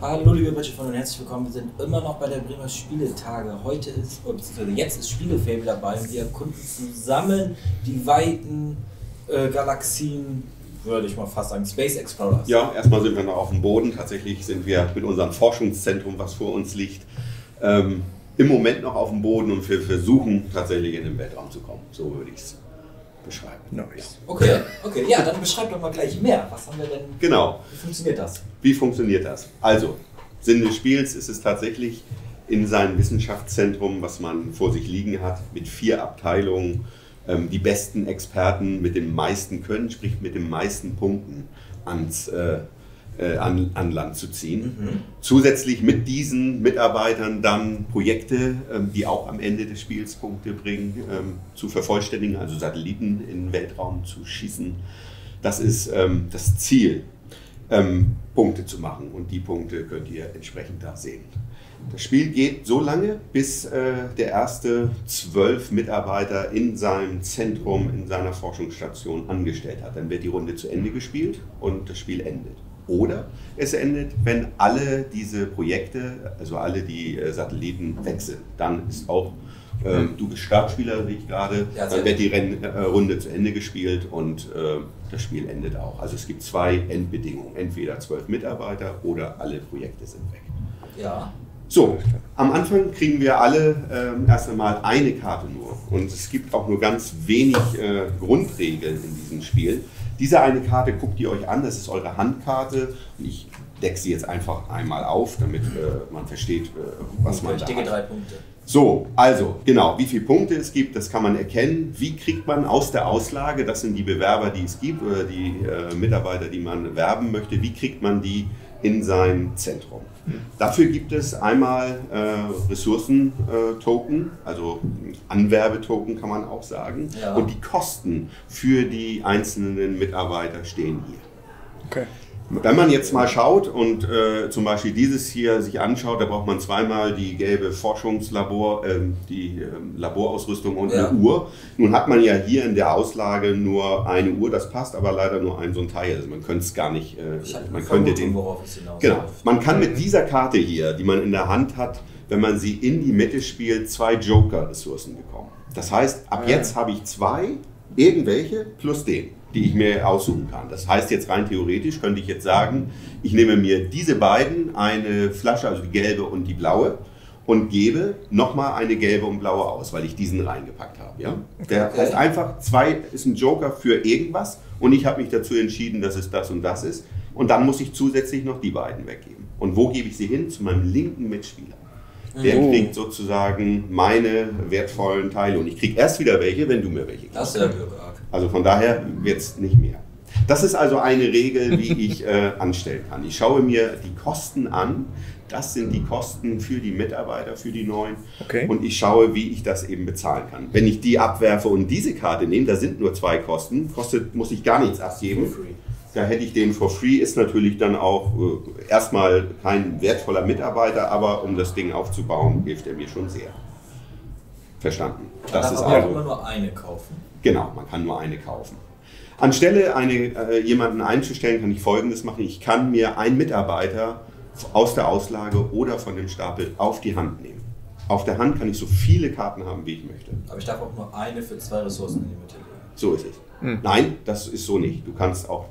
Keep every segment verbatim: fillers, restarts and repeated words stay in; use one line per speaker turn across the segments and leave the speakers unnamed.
Hallo liebe Bridge und herzlich willkommen. Wir sind immer noch bei der Bremer Spieletage. Heute ist, beziehungsweise jetzt ist Spielefable dabei und wir erkunden zusammen die weiten äh, Galaxien, würde ich mal fast sagen, Space Explorers.
Ja, erstmal sind wir noch auf dem Boden. Tatsächlich sind wir mit unserem Forschungszentrum, was vor uns liegt, ähm, im Moment noch auf dem Boden und wir versuchen tatsächlich in den Weltraum zu kommen. So würde ich es beschreiben.
Nice. Okay, okay, ja, dann beschreib doch mal gleich mehr. Was haben wir denn?
Genau.
Wie funktioniert das?
Wie funktioniert das? Also, Sinn des Spiels ist es tatsächlich in seinem Wissenschaftszentrum, was man vor sich liegen hat, mit vier Abteilungen, ähm, die besten Experten mit dem meisten Können, sprich mit den meisten Punkten ans äh, äh, an, an Land zu ziehen. Mhm. Zusätzlich mit diesen Mitarbeitern dann Projekte, ähm, die auch am Ende des Spiels Punkte bringen, ähm, zu vervollständigen, also Satelliten in den Weltraum zu schießen. Das ist ähm, das Ziel. Ähm, Punkte zu machen und die Punkte könnt ihr entsprechend da sehen. Das Spiel geht so lange, bis äh, der erste zwölf Mitarbeiter in seinem Zentrum, in seiner Forschungsstation angestellt hat. Dann wird die Runde zu Ende gespielt und das Spiel endet. Oder es endet, wenn alle diese Projekte, also alle die äh, Satelliten weg sind. Dann ist auch Ähm, du bist Startspieler, wie ich gerade, ja, dann wird die Renn, äh, Runde zu Ende gespielt und äh, das Spiel endet auch. Also es gibt zwei Endbedingungen, entweder zwölf Mitarbeiter oder alle Projekte sind weg.
Ja.
So, am Anfang kriegen wir alle äh, erst einmal eine Karte nur und es gibt auch nur ganz wenig äh, Grundregeln in diesem Spiel. Diese eine Karte guckt ihr euch an, das ist eure Handkarte und ich decke sie jetzt einfach einmal auf, damit äh, man versteht, äh, was man da hat.
drei Punkte.
So, also genau, wie viele Punkte es gibt, das kann man erkennen. Wie kriegt man aus der Auslage, das sind die Bewerber, die es gibt oder die äh, Mitarbeiter, die man werben möchte, wie kriegt man die in sein Zentrum? Mhm. Dafür gibt es einmal äh, Ressourcen-Token, äh, also Anwerbetoken kann man auch sagen. Ja. Und die Kosten für die einzelnen Mitarbeiter stehen hier.
Okay.
Wenn man jetzt mal schaut und äh, zum Beispiel dieses hier sich anschaut, da braucht man zweimal die gelbe Forschungslabor, äh, die äh, Laborausrüstung und ja. eine Uhr. Nun hat man ja hier in der Auslage nur eine Uhr, das passt aber leider nur ein so ein Teil. Also man könnte es gar nicht, äh, man könnte den, genau, man kann mit dieser Karte hier, die man in der Hand hat, wenn man sie in die Mitte spielt, zwei Joker-Ressourcen bekommen. Das heißt, ab
ah,
jetzt habe ich zwei, irgendwelche plus den, die ich mir aussuchen kann. Das heißt jetzt rein theoretisch könnte ich jetzt sagen, ich nehme mir diese beiden, eine Flasche, also die gelbe und die blaue, und gebe nochmal eine gelbe und blaue aus, weil ich diesen reingepackt habe. Ja? Der heißt einfach, zwei ist ein Joker für irgendwas und ich habe mich dazu entschieden, dass es das und das ist. Und dann muss ich zusätzlich noch die beiden weggeben. Und wo gebe ich sie hin? Zu meinem linken Mitspieler. Der oh. kriegt sozusagen meine wertvollen Teile. Und ich kriege erst wieder welche, wenn du mir welche gibst.
Das ist ja Glück.
Also von daher wird es nicht mehr. Das ist also eine Regel, wie ich äh, anstellen kann. Ich schaue mir die Kosten an. Das sind die Kosten für die Mitarbeiter, für die neuen.
Okay.
Und ich schaue, wie ich das eben bezahlen kann. Wenn ich die abwerfe und diese Karte nehme, da sind nur zwei Kosten, kostet, muss ich gar nichts abgeben. Da hätte ich den for free, ist natürlich dann auch äh, erstmal kein wertvoller Mitarbeiter, aber um das Ding aufzubauen, hilft er mir schon sehr. Verstanden.
Das
Man
ist
also
immer nur eine kaufen.
Genau, man kann nur eine kaufen. Anstelle eine, äh, jemanden einzustellen, kann ich Folgendes machen. Ich kann mir einen Mitarbeiter aus der Auslage oder von dem Stapel auf die Hand nehmen. Auf der Hand kann ich so viele Karten haben, wie ich möchte.
Aber ich darf auch nur eine für zwei Ressourcen in die Mitte legen.
So ist es. Hm. Nein, das ist so nicht. Du kannst auch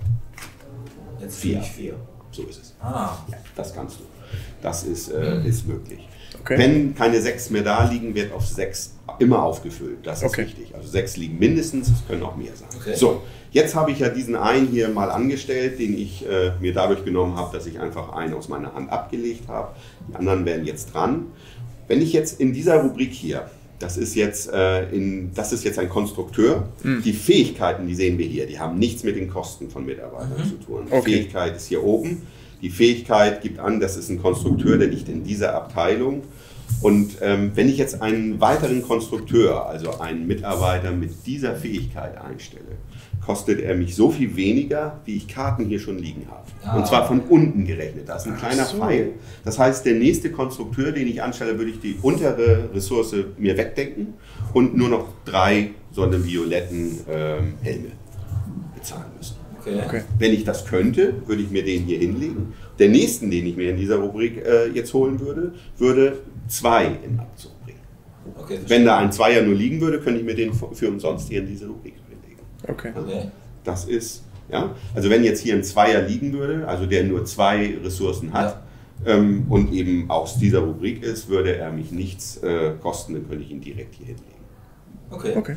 Jetzt
vier.
vier.
So ist es.
Ah.
Ja, das kannst du. Das ist, äh, hm. ist möglich.
Okay.
Wenn keine sechs mehr da liegen, wird auf sechs immer aufgefüllt. Das ist
okay.
wichtig. Also sechs liegen mindestens, es können auch mehr sein.
Okay.
So, jetzt habe ich ja diesen einen hier mal angestellt, den ich äh, mir dadurch genommen habe, dass ich einfach einen aus meiner Hand abgelegt habe. Die anderen werden jetzt dran. Wenn ich jetzt in dieser Rubrik hier, das ist jetzt, äh, in, das ist jetzt ein Konstrukteur, mhm. die Fähigkeiten, die sehen wir hier, die haben nichts mit den Kosten von Mitarbeitern mhm. zu tun. Die
okay.
Fähigkeit ist hier oben. Die Fähigkeit gibt an, das ist ein Konstrukteur, der liegt in dieser Abteilung. Und ähm, wenn ich jetzt einen weiteren Konstrukteur, also einen Mitarbeiter mit dieser Fähigkeit einstelle, kostet er mich so viel weniger, wie ich Karten hier schon liegen habe. Ah, und zwar von unten gerechnet. Das ist ein kleiner
so.
Pfeil. Das heißt, der nächste Konstrukteur, den ich anstelle, würde ich die untere Ressource mir wegdenken und nur noch drei so eine violetten ähm, Helme bezahlen müssen.
Okay.
Okay.
Wenn ich das könnte, würde ich mir den hier hinlegen. Der nächsten, den ich mir in dieser Rubrik äh, jetzt holen würde, würde zwei in Abzug bringen.
Okay,
Wenn da ein Zweier nur liegen würde, könnte ich mir den für umsonst hier in diese Rubrik hinlegen.
Okay.
okay.
Das ist, ja, also wenn jetzt hier ein Zweier liegen würde, also der nur zwei Ressourcen hat
Ja.
ähm, und eben aus dieser Rubrik ist, würde er mich nichts äh, kosten, dann könnte ich ihn direkt hier hinlegen.
Okay.
Okay.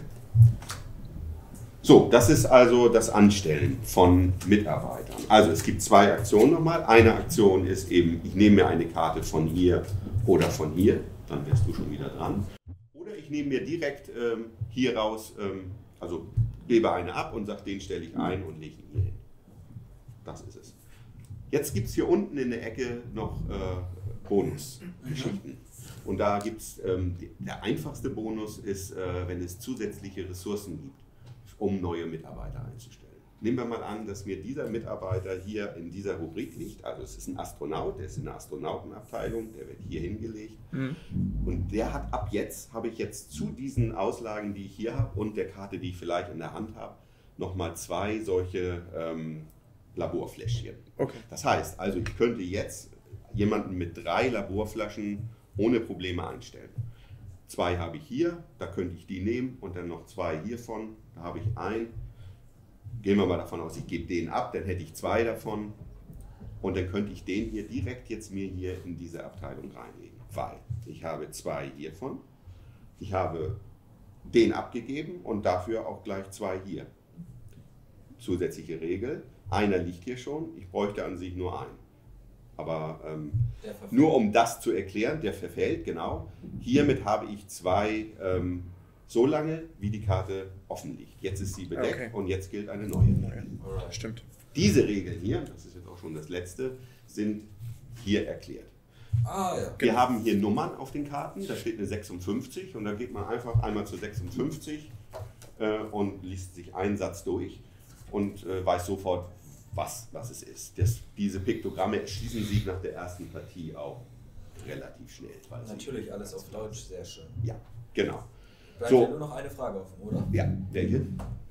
So, das ist also das Anstellen von Mitarbeitern. Also es gibt zwei Aktionen nochmal. Eine Aktion ist eben, ich nehme mir eine Karte von hier oder von hier, dann wärst du schon wieder dran. Oder ich nehme mir direkt ähm, hier raus, ähm, also gebe eine ab und sage, den stelle ich ein und lege ihn hier hin. Das ist es. Jetzt gibt es hier unten in der Ecke noch äh, Bonusgeschichten. Und da gibt es, ähm, der einfachste Bonus ist, äh, wenn es zusätzliche Ressourcen gibt, um neue Mitarbeiter einzustellen. Nehmen wir mal an, dass mir dieser Mitarbeiter hier in dieser Rubrik liegt. Also es ist ein Astronaut, der ist in der Astronautenabteilung, der wird hier hingelegt. Mhm. Und der hat ab jetzt, habe ich jetzt zu diesen Auslagen, die ich hier habe und der Karte, die ich vielleicht in der Hand habe, nochmal zwei solche ähm, Laborfläschchen.
Okay.
Das heißt, also ich könnte jetzt jemanden mit drei Laborflaschen ohne Probleme einstellen. Zwei habe ich hier, da könnte ich die nehmen und dann noch zwei hiervon, da habe ich ein. Gehen wir mal davon aus, ich gebe den ab, dann hätte ich zwei davon und dann könnte ich den hier direkt jetzt mir hier in diese Abteilung reinlegen, weil ich habe zwei hiervon, ich habe den abgegeben und dafür auch gleich zwei hier. Zusätzliche Regel, einer liegt hier schon, ich bräuchte an sich nur einen. Aber ähm, nur um das zu erklären, der verfällt, genau. Hiermit habe ich zwei ähm, so lange, wie die Karte offen liegt. Jetzt ist sie bedeckt okay. Und jetzt gilt eine neue Regel.
Alright. Stimmt.
Diese Regeln hier, das ist jetzt auch schon das letzte, sind hier erklärt.
Ah, ja.
Wir haben hier Nummern auf den Karten, da steht eine sechsundfünfzig und da geht man einfach einmal zu sechsundfünfzig äh, und liest sich einen Satz durch und äh, weiß sofort, was, was es ist. Das, diese Piktogramme erschließen sich nach der ersten Partie auch relativ schnell.
Natürlich alles auf Deutsch, sehr schön.
Ja, genau.
Bleibt
so.
ja nur noch eine Frage offen, oder?
Ja, welche?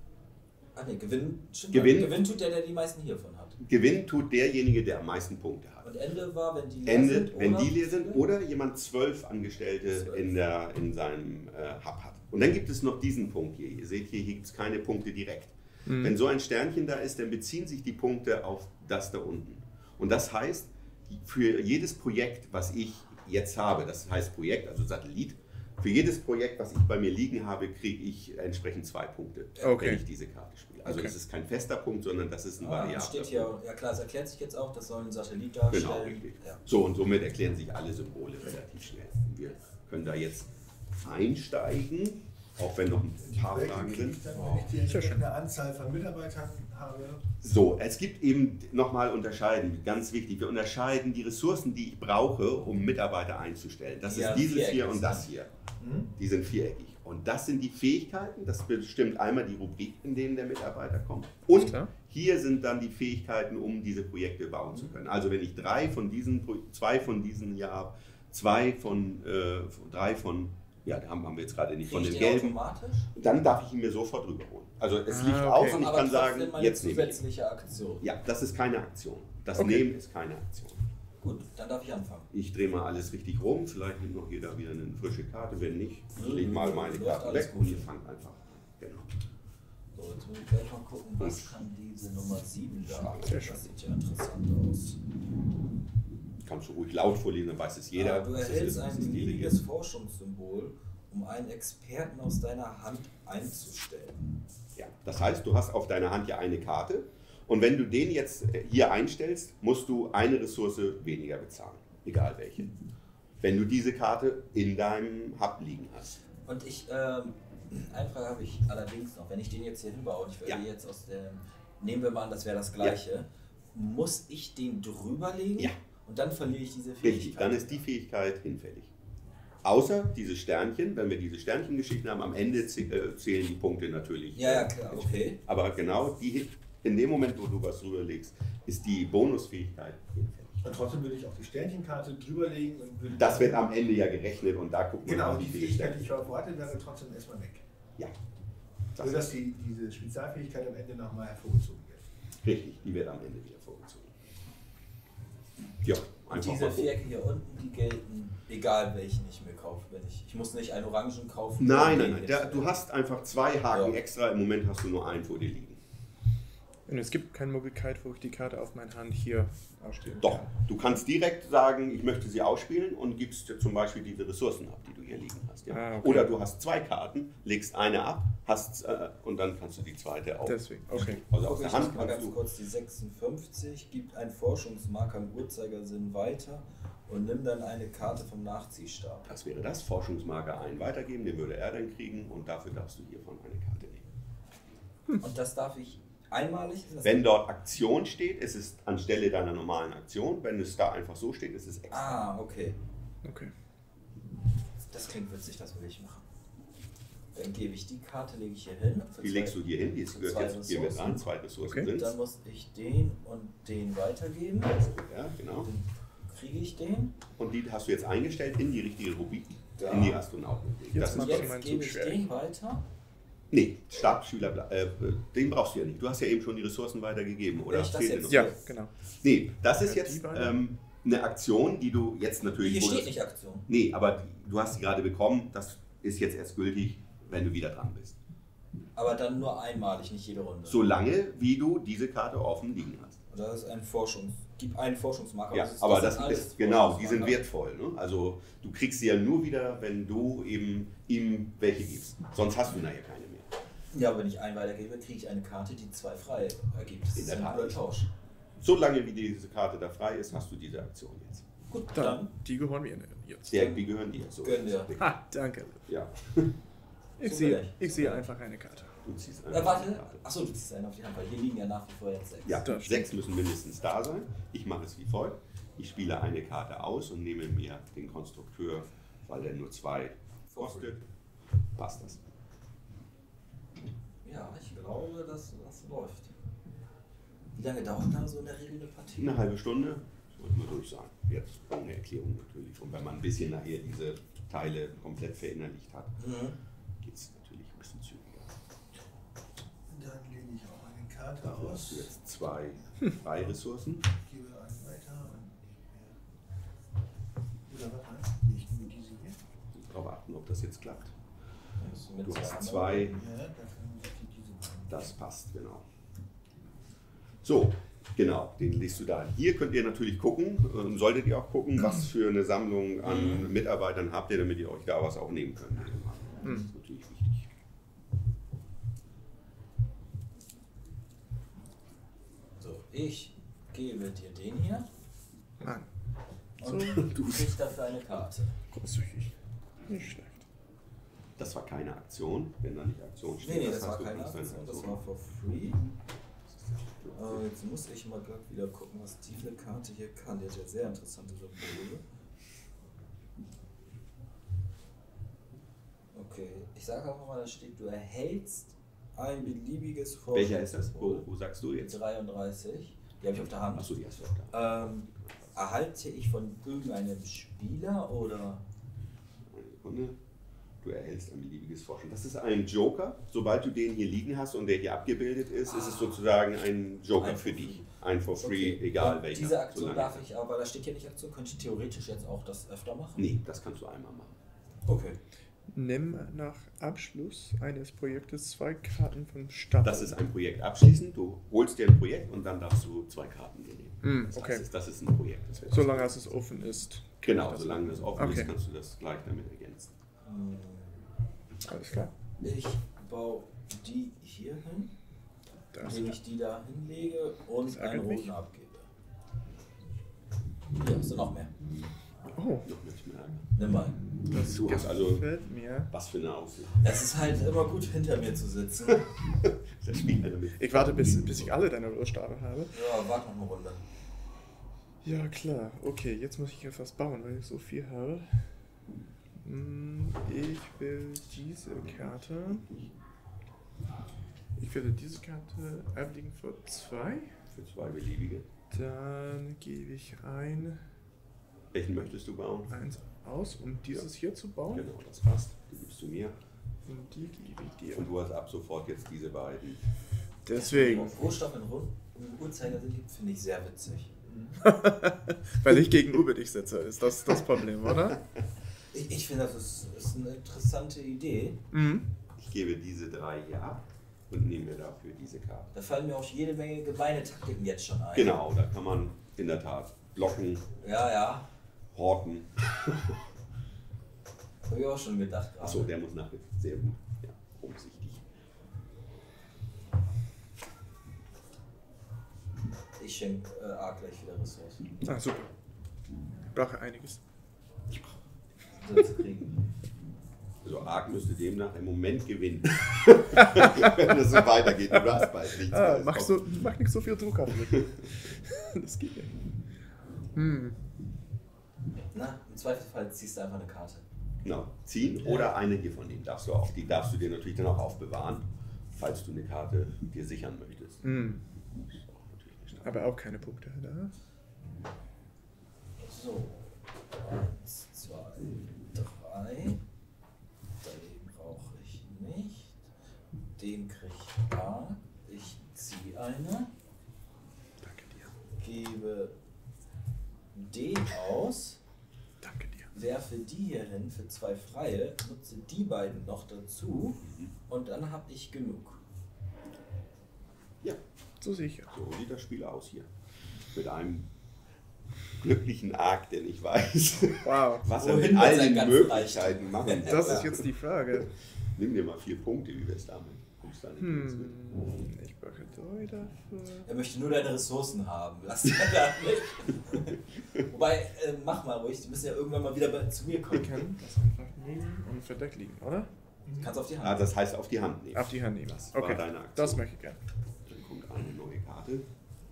Ah ne, Gewinn,
Gewinn,
Gewinn tut der, der die meisten hiervon hat.
Gewinn tut derjenige, der am meisten Punkte hat.
Und Ende war, wenn die leer
Ende,
sind?
wenn
oder?
die leer sind oder jemand zwölf Angestellte zwölf. In, der, in seinem äh, Hub hat. Und dann gibt es noch diesen Punkt hier. Ihr seht, hier gibt es keine Punkte direkt. Mhm. Wenn so ein Sternchen da ist, dann beziehen sich die Punkte auf das da unten. Und das heißt, für jedes Projekt, was ich jetzt habe, das heißt Projekt, also Satellit, für jedes Projekt, was ich bei mir liegen habe, kriege ich entsprechend zwei Punkte,
okay.
wenn ich diese Karte spiele. Also
okay.
Das ist kein fester Punkt, sondern das ist ein
ah,
variabler
steht
Punkt.
hier, ja klar, es erklärt sich jetzt auch, das soll ein Satellit darstellen.
Genau, richtig.
Ja.
So, und somit erklären sich alle Symbole relativ schnell. Wir können da jetzt einsteigen, auch wenn noch ein paar Fragen sind.
Dann, wenn ich die eine Anzahl von Mitarbeitern habe.
So, es gibt eben nochmal unterscheiden, ganz wichtig, wir unterscheiden die Ressourcen, die ich brauche, um Mitarbeiter einzustellen. Das
ja,
ist dieses hier und das hier.
Hm?
Die sind viereckig. Und das sind die Fähigkeiten, das bestimmt einmal die Rubrik, in denen der Mitarbeiter kommt. Und hier sind dann die Fähigkeiten, um diese Projekte bauen zu können. Also wenn ich drei von diesen, zwei von diesen hier habe, zwei von, äh, drei von, ja, da haben wir jetzt gerade nicht, von den gelben, dann darf ich ihn mir sofort rüberholen. Also es
ah,
liegt
okay.
auf und ich
aber
kann sagen, jetzt nehme ich ihn.
Zusätzliche Aktion.
Ja, das ist keine Aktion. Das
okay.
Nehmen ist keine Aktion.
Gut, dann darf ich anfangen.
Ich drehe mal alles richtig rum, vielleicht nimmt noch jeder wieder eine frische Karte, wenn nicht, ich lege mal meine Karte weg und ihr fangt einfach an. Genau.
So, jetzt muss ich gleich mal gucken, was kann diese Nummer sieben da? Das sieht ja interessant aus.
Kannst du ruhig laut vorlesen, dann weiß es jeder.
Ah, du erhältst ein beliebiges Forschungssymbol, um einen Experten aus deiner Hand einzustellen.
Ja, das heißt, du hast auf deiner Hand ja eine Karte und wenn du den jetzt hier einstellst, musst du eine Ressource weniger bezahlen, egal welche. Wenn du diese Karte in deinem Hub liegen hast.
Und ich, ähm, eine Frage habe ich allerdings noch, wenn ich den jetzt hier hinbaue und ich werde ja. jetzt aus dem, nehmen wir mal an, das wäre das gleiche, ja. muss ich den drüber legen?
Ja.
Und dann verliere ich diese Fähigkeit?
Richtig, dann ist die Fähigkeit hinfällig. Außer diese Sternchen, wenn wir diese Sternchengeschichten haben, am Ende zählen die Punkte natürlich.
Ja, ja, klar, okay.
Aber genau die, in dem Moment, wo du was rüberlegst, ist die Bonusfähigkeit hinfällig.
Und trotzdem würde ich auch die Sternchenkarte drüberlegen. Und würde
das wird am Ende ja gerechnet und da guckt man
genau,
auch
die Fähigkeit, die ich vorher hatte, wäre trotzdem erstmal weg.
Ja.
Das so dass die, diese Spezialfähigkeit am Ende nochmal hervorgezogen wird.
Richtig, die wird am Ende wieder vorgezogen. Ja,
Und
einfach
diese
mal so.
Vierecke hier unten, die gelten, egal welchen ich mir kaufe. Wenn ich, ich muss nicht einen Orangen kaufen.
Nein,
um
nein,
den
nein.
jetzt
Der,
zu
du
nehmen.
hast einfach zwei Haken
Ja.
extra. Im Moment hast du nur einen vor dir liegen.
Und es gibt keine Möglichkeit, wo ich die Karte auf meine Hand hier ausspielen
Doch,
kann.
du kannst direkt sagen, ich möchte sie ausspielen und gibst dir zum Beispiel diese Ressourcen ab, die du hier liegen hast. Ja?
Ah, okay.
Oder du hast zwei Karten, legst eine ab, hast äh, und dann kannst du die zweite auch.
Deswegen, okay.
Also aus
Guck,
der
ich
Hand
mach mal
kannst
ganz
du.
kurz die sechsundfünfzig, gibt einen Forschungsmarker im Uhrzeigersinn weiter und nimm dann eine Karte vom Nachziehstab.
Das wäre das, Forschungsmarker einen weitergeben, den würde er dann kriegen und dafür darfst du hiervon eine Karte nehmen.
Und das darf ich einmalig? Das
Wenn dort Aktion steht, ist es anstelle deiner normalen Aktion. Wenn es da einfach so steht, ist es extra.
Ah, okay.
Okay.
Das klingt witzig, das will ich machen. Dann gebe ich die Karte, lege ich hier hin. für
Die
zwei-
legst du hier hin, die
für
gehört
zwei
jetzt hier mit
Ressourcen.
rein, zwei Ressourcen
Okay.
sind
Dann muss ich den und den weitergeben.
Ja, genau.
Dann kriege ich den.
Und die hast du jetzt eingestellt in die richtige Rubrik,
Da.
in die Astronauten.
Jetzt
Das
mal
ist
Jetzt
das.
Jetzt
mein
gebe
Zug
ich
schwer.
den weiter.
Nee, Stabsschüler, äh, den brauchst du ja nicht. Du hast ja eben schon die Ressourcen weitergegeben, oder?
Will ich das
Fehlt dir
jetzt?
noch
Ja,
was?
genau.
Nee, das ist
Ja, die
jetzt
beiden.
ähm, eine Aktion, die du jetzt natürlich...
Hier
wo
steht
das-
nicht Aktion.
Nee, aber die, du hast sie gerade bekommen. Das ist jetzt erst gültig, wenn du wieder dran bist.
Aber dann nur einmalig, nicht jede Runde.
Solange, wie du diese Karte offen liegen hast.
Oder das ist ein Forschungs... Gib einen Forschungsmarker.
Ja,
ist-
aber
sind
das
alles
ist, genau, die sind
Forschungsmarker.
wertvoll. Ne? Also du kriegst sie ja nur wieder, wenn du eben ihm welche gibst. Sonst hast du nachher keine mehr.
Ja, wenn ich einen weitergebe, kriege ich eine Karte, die zwei frei ergibt. Das
In
ist
der
ein
Tat.
guter Tausch.
Solange wie diese Karte da frei ist, hast du diese Aktion jetzt.
Gut,
Dann,
dann
die gehören mir jetzt.
Der, die gehören dir. So
Gönn
ist
dir.
es.
Ha, danke.
Ja.
Ich
So
sehe,
will ich.
ich sehe einfach eine Karte.
Du ziehst
Äh,
einfach
warte.
eine Karte.
Achso, du ziehst einen auf die Hand, weil hier liegen ja nach wie vor jetzt sechs.
Ja,
Das
sechs müssen mindestens da sein. Ich mache es wie folgt. Ich spiele eine Karte aus und nehme mir den Konstrukteur, weil er nur zwei kostet. Passt das.
Ja, ich glaube, dass das läuft. Wie lange dauert da so in der Regel eine Partie?
Eine halbe Stunde, sollte man durch sein. Jetzt ohne Erklärung natürlich. Und wenn man ein bisschen nachher diese Teile komplett verinnerlicht hat,
Mhm.
geht es natürlich ein bisschen zügiger.
Dann lege ich auch eine Karte
Dafür hast
aus,
du jetzt zwei freie Ressourcen.
gebe einen weiter und nicht mehr. Oder warte, nicht nur diese hier.
Darauf achten, ob das jetzt klappt.
Das sind mit
Du hast
anderen.
zwei,
Ja, dafür muss ich die diese beiden.
das passt, genau. So, genau, den legst du da. Hier könnt ihr natürlich gucken, ähm, solltet ihr auch gucken, was für eine Sammlung an Mitarbeitern habt ihr, damit ihr euch da was auch nehmen könnt. Das ist natürlich wichtig.
So, ich gebe dir den hier
Nein,
und
So.
du kriegst dafür eine Karte.
großzügig. Nicht schlecht.
Das war keine Aktion, wenn da nicht Aktion steht.
Nee, nee, das
heißt,
war
du
keine
kannst deine
Aktion, das
Aktion-
war for free. Äh, jetzt muss ich mal grad wieder gucken, was diese Karte hier kann. Die hat ja sehr interessante Symbole. Okay, ich sage einfach mal, da steht, du erhältst ein beliebiges
Welcher ist das? Wo,
Forschungssymbol.
wo sagst du jetzt?
dreiunddreißig. Die habe ich auf der Hand.
Achso, die hast du auch da.
Ähm, erhalte ich von irgendeinem Spieler oder?
Eine Sekunde. Du erhältst ein beliebiges Forschen. Das ist ein Joker. Sobald du den hier liegen hast und der hier abgebildet ist, ist es sozusagen ein Joker
Ein
für
for
dich. Ein for free,
Okay.
egal
Und
welcher.
Diese Aktion
solange-
darf ich aber, da steht hier nicht Aktion, könnte ich theoretisch jetzt auch das öfter machen?
Nee, das kannst du einmal machen.
Okay.
Nimm nach Abschluss eines Projektes zwei Karten vom Stapel.
Das ist ein Projekt abschließend. Du holst dir ein Projekt und dann darfst du zwei Karten dir nehmen.
Mm,
Das,
okay.
heißt, das ist ein Projekt. Das wird-
Solange es offen ist.
Genau,
das-
solange das offen
Okay.
ist, kannst du das gleich damit ergänzen.
Hm,
Alles klar.
Ich baue die hier hin,
Das
indem ich die da hinlege und
Das
einen
ärgert
roten
mich.
abgebe. Hier hast du noch mehr.
Oh,
Noch nicht mehr.
Nimm mal.
das
Du hast also
gefällt mir.
was für eine Aussicht.
Es ist halt immer gut, hinter mir zu sitzen.
Das spielt er damit.
Ich warte, bis, bis ich alle deine Rüststabe habe.
Ja, warte noch eine Runde.
Ja, klar. Okay, jetzt muss ich etwas bauen, weil ich so viel habe. Hm, Ich will diese Karte. Ich werde diese Karte ablegen für zwei.
Für zwei beliebige.
Dann gebe ich ein,
Welchen möchtest du bauen?
eins aus, um dieses hier zu bauen.
Genau, das passt. Die gibst du mir.
Und die gebe ich dir.
Und du hast ab sofort jetzt diese beiden.
Deswegen.
Rohstoff in Rund im Uhrzeigersinn gibt, finde ich sehr witzig.
Weil ich gegenüber dich sitze, ist das das Problem, oder?
Ich, ich finde, das ist, ist eine interessante Idee.
Mhm.
Ich gebe diese drei hier ab und nehme mir dafür diese Karte.
Da fallen mir auch jede Menge gemeine Taktiken jetzt schon ein.
Genau, da kann man in der Tat blocken,
Ja, ja.
horten.
Habe ich auch schon gedacht gerade.
Achso, der muss nachher. Sehr gut. Ja, umsichtig.
Ich schenke äh, A gleich wieder Ressourcen.
Ah, super. Ich brauche einiges.
So zu kriegen.
Also Ark müsste demnach im Moment gewinnen. Wenn es so weitergeht. Du hast bald nichts
Ah,
mehr.
mach, so, mach nicht so viel Druck auf mich. Das geht ja. Hm.
Na, im Zweifelsfall ziehst du einfach eine Karte.
Genau, ziehen oder eine hier von denen darfst du auch. Die darfst du dir natürlich dann auch aufbewahren, falls du eine Karte dir sichern möchtest.
Hm.
Das ist auch natürlich nicht schlecht.
Aber auch keine Punkte, oder?
So. Eins, zwei, drei. Den brauche ich nicht. Den kriege ich A. Ich ziehe eine.
Danke dir.
Gebe den aus.
Danke dir.
Werfe die hier hin für zwei freie, nutze die beiden noch dazu und dann habe ich genug.
Ja,
So sicher.
so sieht das Spiel aus hier. Mit einem glücklichen Ark, denn ich weiß,
Wow.
was er
Wohin
mit
mit
all
seinen
den
ganzen
Möglichkeiten machen
Das
soll.
ist jetzt die Frage.
Nimm dir mal vier Punkte, wie wär's damit? Kommst du da nicht mit?
Hm. Ich brauche drei dafür.
Er möchte nur deine Ressourcen haben. Lass ihn da nicht. Wobei, äh, mach mal ruhig, die müssen ja irgendwann mal wieder bei, zu mir
Wir
kommen.
können das einfach nehmen und verdeckt liegen, oder?
Kannst auf die Hand.
Ah, das heißt auf die Hand nehmen.
Auf die Hand nehmen.
Das war
Okay,
deine Aktion.
das möchte ich gerne.
Dann kommt eine neue Karte.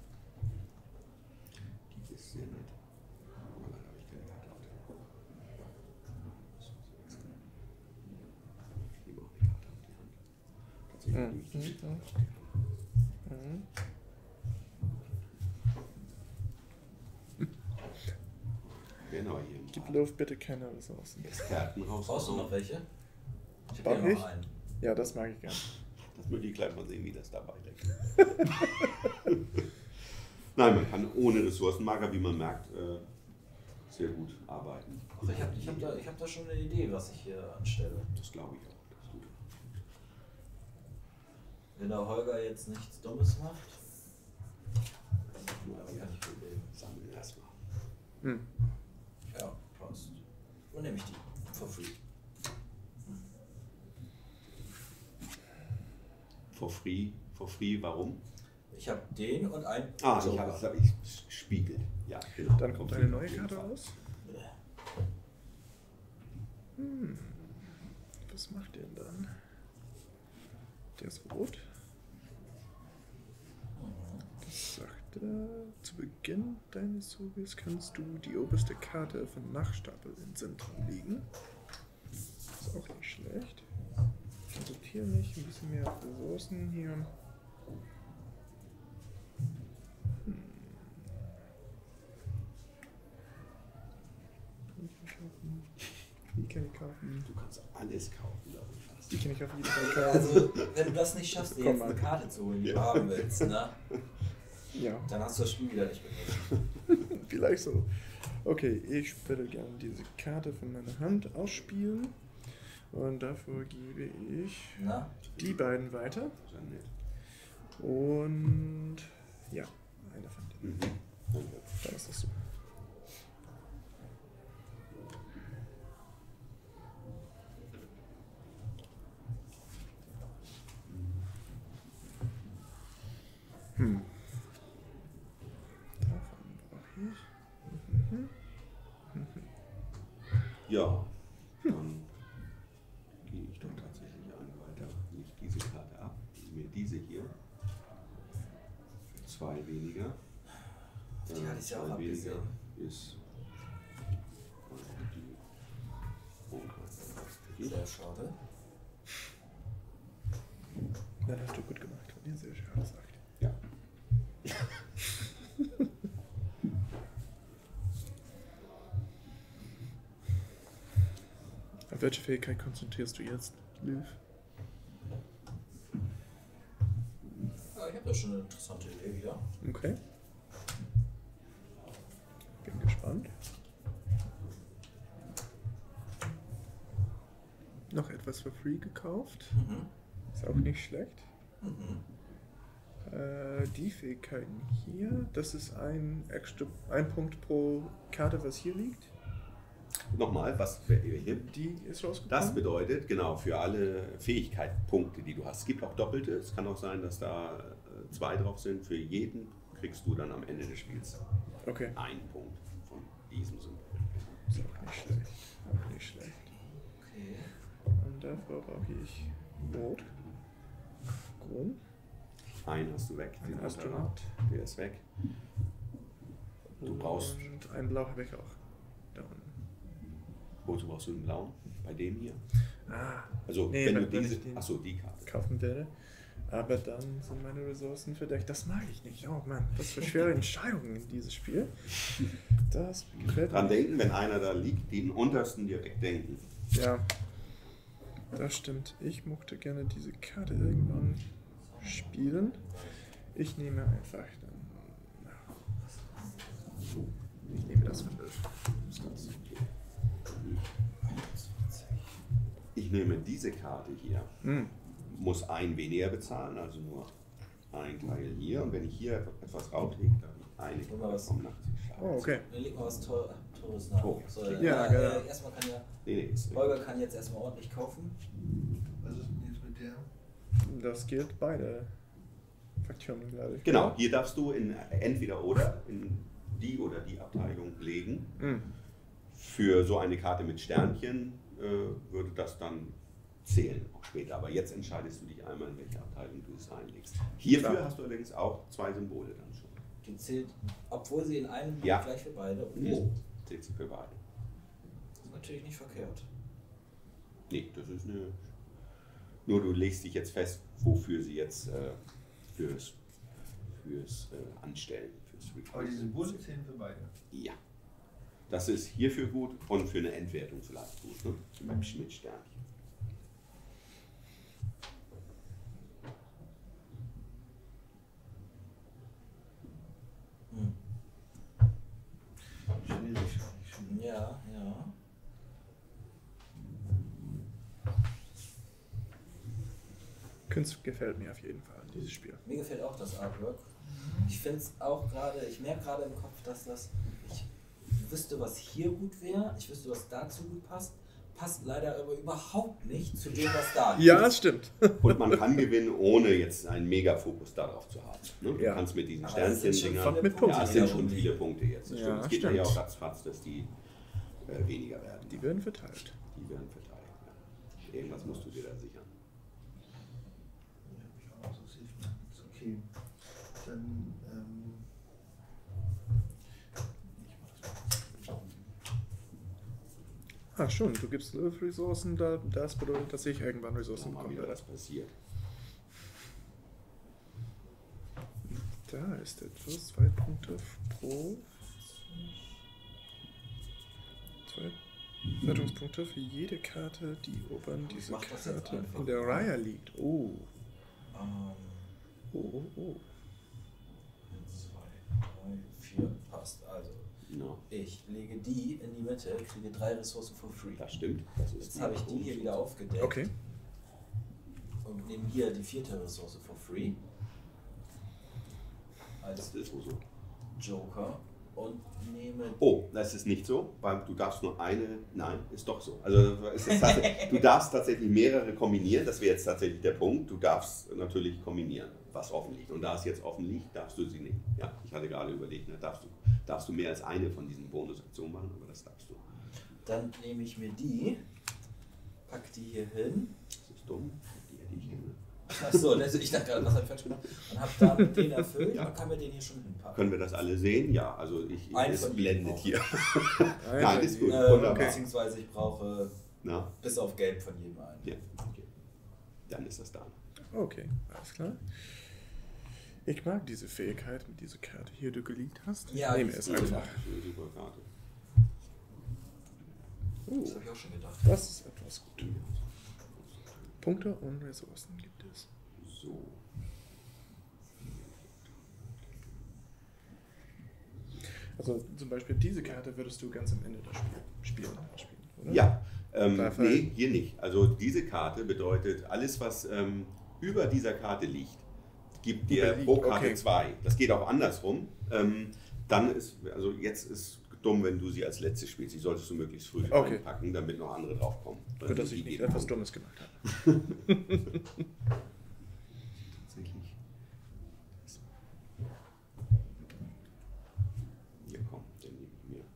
Die ist sehr nett. Aber leider habe ich keine Karte auf der Hand. Ich nehme auch eine Karte auf die Hand. Tatsächlich
Mhm.
nehme ich diese Karte
Mhm.
auf die Hand.
Mhm.
Genau, hier
Gib Luft bitte keine Ressourcen.
Experten raus.
Brauchst du noch welche? Ich
Brauch
hab hier
ich?
noch einen.
Ja, das mag ich gerne.
Das möchte ich gleich mal sehen, wie das dabei weitergeht. Nein, man kann ohne Ressourcenmarker, wie man merkt, äh, sehr gut arbeiten.
Ach, ich habe ich hab da, ich hab da schon eine Idee, was ich hier anstelle.
Das glaube ich auch. Das tut er.
Wenn der Holger jetzt nichts Dummes macht,
Nur
aber
wir
kann ich gut leben.
sammeln erstmal.
Hm.
Ja, passt. Dann nehme ich die. For free.
For free. For free, warum?
Ich habe den und einen.
Ah,
Joker.
ich habe es hab ich gespiegelt. Ja, genau.
Dann kommt
For
eine
free
neue
auf jeden
Karte
Fall.
raus. Hm. Was macht der denn dann? Der ist rot. Das sagt er. Zu Beginn deines Zuges kannst du die oberste Karte von Nachtstapel im Zentrum legen. Ist auch nicht schlecht. Konsultiere mich, ein bisschen mehr Ressourcen hier. Hm. Die kann ich kaufen.
Du kannst alles kaufen, glaube ich fast.
Die kann ich auf jeden Fall kaufen.
Also, wenn du das nicht schaffst, dir
Komm
jetzt eine
mal.
Karte zu holen, die du
Ja.
haben willst, ne?
Ja,
Dann hast du das Spiel wieder nicht benutzt.
vielleicht so. Okay, ich würde gerne diese Karte von meiner Hand ausspielen. Und dafür gebe ich
Na?
die beiden weiter.
Das ist ja nett.
Und ja, eine von denen.
Mhm. Danke.
Dann ist das so. Hm. Davon brauche ich. Mhm.
Ja, dann gehe ich doch tatsächlich ein weiter. Nicht diese Karte ab, mir diese hier. Für zwei weniger.
Auf die hatte ich ja auch
zwei
abgesehen.
weniger ist die oh,
Sehr schade.
Ja, das hast du gut gemacht, hat ihr sehr schön gesagt.
ja.
Auf welche Fähigkeit konzentrierst du jetzt, Löw?
Ja, ich habe da schon eine interessante Idee wieder.
Okay. Bin gespannt. Noch etwas für free gekauft.
Mhm.
Ist auch nicht schlecht.
Mhm.
Äh, die Fähigkeiten hier, das ist ein extra, ein Punkt pro Karte, was hier liegt.
Nochmal, was für hier?
Die ist rausgekommen.
Das bedeutet, genau, für alle Fähigkeitspunkte, die du hast. Es gibt auch doppelte. Es kann auch sein, dass da äh, zwei drauf sind. Für jeden kriegst du dann am Ende des Spiels
Okay.
einen Punkt von diesem Symbol.
Ist auch nicht schlecht. Auch nicht schlecht.
Okay.
Und dafür brauche ich Rot. Grün.
Einen hast du weg,
Ein
den
Astronaut.
Astronaut. Der ist weg. Du brauchst,
Und ein Blau habe ich auch. Da unten.
wozu brauchst du einen blauen? Bei dem hier?
Ah,
Also,
Nee,
wenn
wenn-
du
wenn
diese,
ich den-
achso, die Karte.
kaufen werde. Aber dann sind meine Ressourcen verdeckt. Das mag ich nicht. Oh Mann, was für schwere Entscheidungen in dieses Spiel. Das gefällt
Dran
mir.
denken, wenn einer da liegt, den untersten direkt denken.
Ja, das stimmt. Ich mochte gerne diese Karte irgendwann spielen. Ich nehme einfach dann. Ich nehme das von Elf.
Ich nehme diese Karte hier,
Hm.
muss ein weniger bezahlen, also nur ein Teil hier. Und wenn ich hier etwas rauslege, dann habe ich eine
Guck mal, was-
fünfundachtzig Schaden.
Oh, okay.
Dann leg mal was Teu- Teures nach.
Oh.
So,
Ja,
ja,
genau.
äh, erstmal kann ja,
Nee, nee, ist
Holger kann jetzt erstmal ordentlich kaufen.
Was ist denn jetzt mit der?
Das gilt beide Fraktionen, glaube ich.
Genau, hier darfst du in entweder oder in die oder die Abteilung legen.
Hm.
Für so eine Karte mit Sternchen äh, würde das dann zählen, auch später. Aber jetzt entscheidest du dich einmal, in welche Abteilung du es reinlegst. Hierfür
Klar.
hast du allerdings auch zwei Symbole dann schon.
Die zählt, obwohl sie in einem
Ja.
gleich für beide. Okay.
Oh. Zählt sie für beide.
Das ist natürlich nicht verkehrt.
Nee, das ist eine. Nur du legst dich jetzt fest, wofür sie jetzt äh, fürs, fürs äh, Anstellen, fürs
Aber die
Recruiting.
Symbole zählen für beide.
Ja. Das ist hierfür gut und für eine Entwertung vielleicht gut, ne? Beim Schmidt-Sternchen.
Hm.
Schwierig, schwierig.
Ja, ja.
Kunst gefällt mir auf jeden Fall, dieses Spiel.
Mir gefällt auch das Artwork. Ich finde es auch gerade, ich merke gerade im Kopf, dass das, ich wüsste, was hier gut wäre, ich wüsste, was dazu gut passt, passt leider aber überhaupt nicht zu dem, was da ist.
Ja, das stimmt.
Und man kann gewinnen, ohne jetzt einen Mega-Fokus darauf zu haben. Ne? Du
Ja.
kannst mit diesen
Aber das sind schon
Sternchen-Dingern.
viele
mit Punkten.
Ja, es
die
sind
da
schon
rumliegen.
viele Punkte jetzt. Das
Ja,
stimmt. Es geht ja hier
stimmt.
auch ratzfatz, dass die äh, weniger werden.
Die werden verteilt.
Die werden verteilt. Ja. Irgendwas musst du dir da sichern.
Ja, hab ich auch noch so hilft mir nichts. Okay. Dann, ähm. Ich mach das mal.
Ah, schon, du gibst elf Ressourcen, da, das bedeutet, dass ich irgendwann Ressourcen
Mal
bekommen
wieder
werde.
das passiert.
Da ist etwas, zwei Punkte pro. Zwei Wertungspunkte für jede Karte, die oben diese
mach das jetzt
Karte
einfach
in der
mal.
Reihe liegt. Oh,
Ähm,
oh, oh, oh.
eins, zwei, drei, vier, passt. Also,
No.
ich lege die in die Mitte, kriege drei Ressourcen for free.
Das stimmt. Das ist
Jetzt habe ich die hier wieder aufgedeckt
Okay,
und nehme hier die vierte Ressource for free
Das
als
ist wohl so.
Joker und nehme
Oh, das ist nicht so, weil du darfst nur eine. Nein, ist doch so. Also es ist tatsächlich- du darfst tatsächlich mehrere kombinieren. Das wäre jetzt tatsächlich der Punkt. Du darfst natürlich kombinieren, was offen liegt. Und da es jetzt offen liegt, darfst du sie nicht. Ja, ich hatte gerade überlegt, ne, darfst du, darfst du mehr als eine von diesen Bonusaktionen machen, aber das darfst du.
Dann nehme ich mir die, pack die hier hin.
Das ist dumm. Die hätte ich gerne.
Achso, ich dachte gerade, was habe ich falsch gemacht? Und habe damit den erfüllt.
Ja.
Man kann mir den hier schon hinpacken.
Können wir das alle sehen? Ja, also ich,
Einen
es
von
blendet
jedem
hier.
Nein,
Nein, ist gut.
Äh,
Wunderbar.
beziehungsweise ich brauche
Na,
bis auf Gelb von jedem einen.
ja, okay. Dann ist das da.
okay, alles klar. Ich mag diese Fähigkeit mit dieser Karte hier, die du geleakt hast.
Ja,
Ich nehme
die
es
ist gut.
einfach.
Das ist eine super Karte.
Uh,
Das habe ich auch schon gedacht.
das ist etwas gut. Punkte und Ressourcen gibt es.
So.
Also zum Beispiel diese Karte würdest du ganz am Ende des Spiel, Spielen spielen, oder?
Ja, ähm,
Dafür-
nee, hier nicht. Also diese Karte bedeutet, alles was ähm, über dieser Karte liegt, gibt dir
Überliegt,
pro Karte
okay.
zwei. Das geht auch andersrum. Ähm, dann ist, also jetzt ist dumm, wenn du sie als letzte spielst. Die solltest du möglichst früh
Okay.
einpacken, damit noch andere draufkommen.
Gut, dass ich
Die
nicht
gehen
etwas
auch.
Dummes gemacht habe.
Tatsächlich. Hier, komm, den nehme ich mir.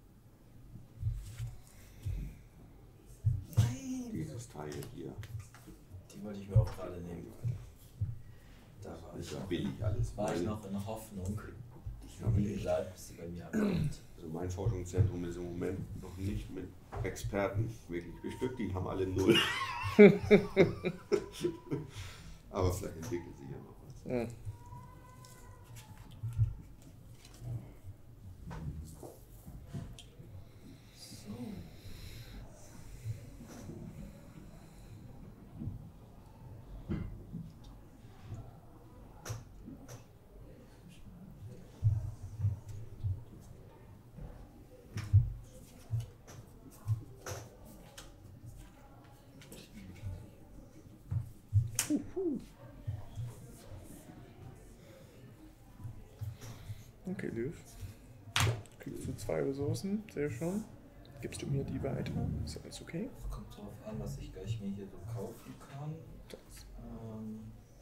Nein!
Dieses Teil hier.
Die wollte ich mir auch gerade nehmen. Da war
Das
ich
ist ja
noch,
billig alles.
war ich
Meine-
noch in der Hoffnung,
Ich habe
die
echt.
bleibt, bis sie bei mir ankommt.
Also mein Forschungszentrum ist im Moment noch nicht mit Experten wirklich bestückt, die haben alle null. Aber vielleicht entwickelt sich ja noch was.
Hm.
So.
Okay, Löw. Kriegst du zwei Ressourcen, sehr schön. Gibst du mir die weiter? Ist alles okay?
Kommt drauf an, was ich gleich mir hier so kaufen kann.
Das.
Ähm,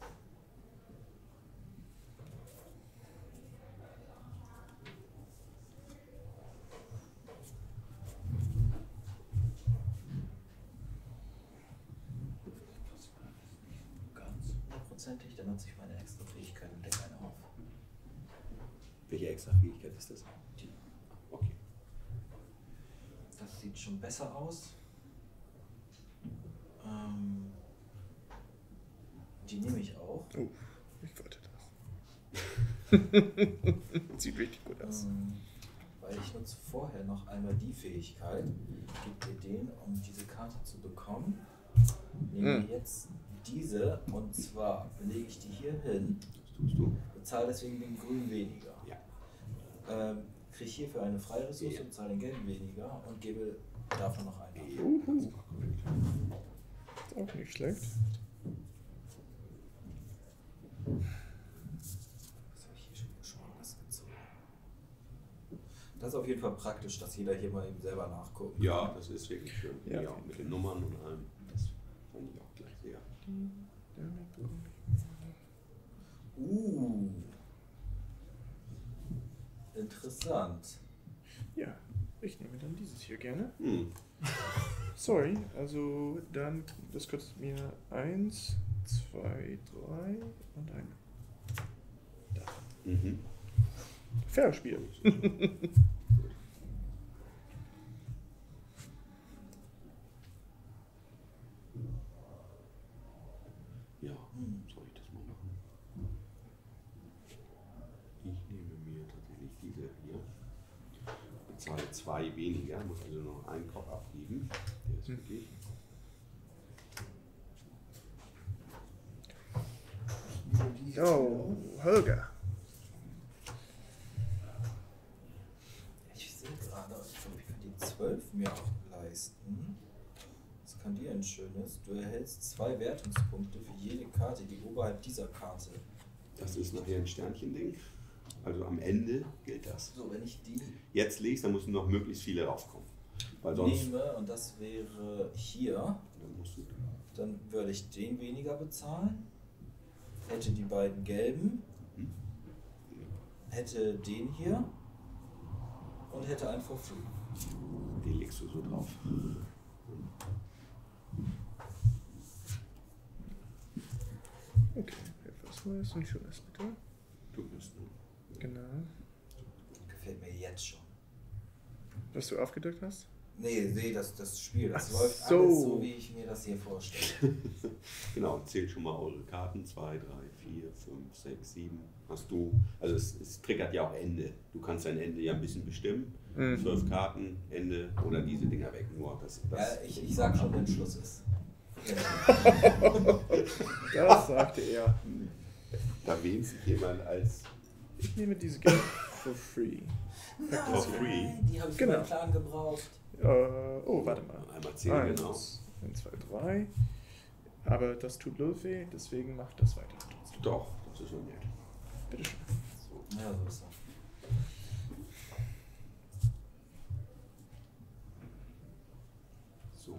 ganz hundertprozentig, dann nutze ich meine extra Fähigkeit und decke eine auf.
Welche extra Fähigkeit ist das?
Die,
Okay.
das sieht schon besser aus. Ähm, die nehme ich auch.
Oh, ich wollte das. Sieht richtig gut aus.
Ähm, weil ich nutze vorher noch einmal die Fähigkeit, gib dir den, um diese Karte zu bekommen. Nehme
Hm.
jetzt diese und zwar lege ich die hier hin,
Das tust du.
bezahle deswegen den grün weniger.
Ja.
Ähm, kriege hierfür eine freie Ressource
Ja.
und zahle den gelben weniger und gebe davon noch eine.
Ja,
Uhu.
das ist auch korrekt.
Ist auch nicht schlecht.
Was habe ich hier schon, schon alles gezogen? Das ist auf jeden Fall praktisch, dass jeder hier mal eben selber nachguckt.
Ja, das ist wirklich schön.
Ja.
Ja, auch mit den Nummern und allem. Das fand ich auch gleich sehr.
Uh. Interessant.
Ja, ich nehme dann dieses hier gerne.
Hm.
Sorry, also dann, das kostet mir eins, zwei, drei und eine. Da.
Mhm.
Fair Spiel.
Ja,
Hm.
soll ich das mal machen? Ich nehme mir tatsächlich diese hier. Bezahle zwei weniger, muss also noch einen Kopf abgeben. Der ist
Hm.
wirklich.
Oh, Holger.
Ich sehe gerade, ich glaube, ich kann die zwölf mir auch leisten. Was kann die denn Schönes? Du erhältst zwei Wertungspunkte für jede Karte, die oberhalb dieser Karte.
Das ist nachher ein Sternchending. Also am Ende gilt das.
So, wenn ich die
Jetzt legst, dann müssen noch möglichst viele raufkommen. Weil sonst.
nehme und das wäre hier,
Dann musst du.
dann würde ich den weniger bezahlen. Hätte die beiden gelben,
Mhm.
hätte den hier und hätte einen for free.
Den legst du so drauf.
Okay, etwas Neues und Schönes bitte.
Du bist nun.
Genau.
Gefällt mir jetzt schon.
Was du aufgedrückt hast?
Nee, nee, das, das Spiel, das
Ach
läuft
so.
alles so, wie ich mir das hier vorstelle.
Genau, zählt schon mal eure Karten. zwei, drei, vier, fünf, sechs, sieben. Hast du. Also es, es triggert ja auch Ende. Du kannst dein Ende ja ein bisschen bestimmen.
Mhm.
Zwölf Karten, Ende oder diese Dinger weg. Nur das. das
Ja, ich, ich sag schon, wenn Schluss ist.
Das sagte er.
Da wähnt sich jemand als
Ich nehme diese gerne for free.
For free?
Die habe ich
Genau.
für meinen Plan gebraucht.
Äh, oh, warte mal.
Einmal zählen, genau.
Eins, zwei, drei. Aber das tut null weh, deswegen macht das weiter.
Doch, das ist schon nett.
Bitteschön.
Ja, so ist das.
So.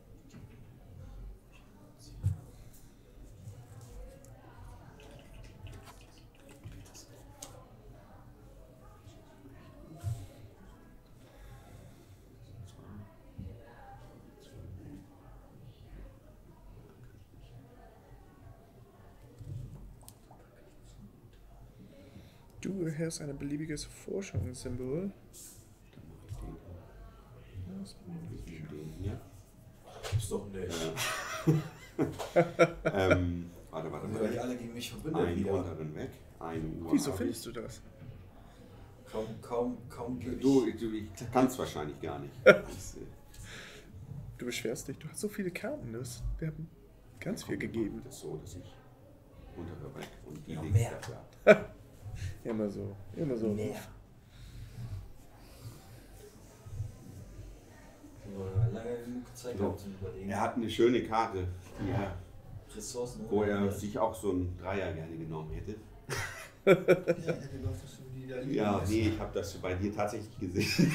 Du erhältst ein beliebiges Forschungssymbol.
Dann mache ich den, den hier.
Ist doch nicht.
ähm, warte, warte,
Weil die
warte.
alle gegen mich verbündet
Einen
wieder.
unteren weg. Eine Uhr.
Wieso
habe
findest du das?
Kaum, kaum, kaum gebe
ich.
ich.
Du, du ich kann es wahrscheinlich gar nicht. Das, äh,
Du beschwerst dich, du hast so viele Karten. Das, wir haben ganz viel gegeben.
Das ist so, dass ich untere weg und die
Noch
links
mehr.
dafür habe.
Immer so, immer so.
Mehr. So, lange genug Zeit
So.
gehabt zum Überlegen.
Er hat eine schöne Karte, die er,
Ressourcen.
wo er
ohne
sich auch so einen Dreier gerne genommen hätte.
Ja, hätte gehofft, dass du die da liegen
Ja,
lässt.
nee, ich habe das bei dir tatsächlich gesehen.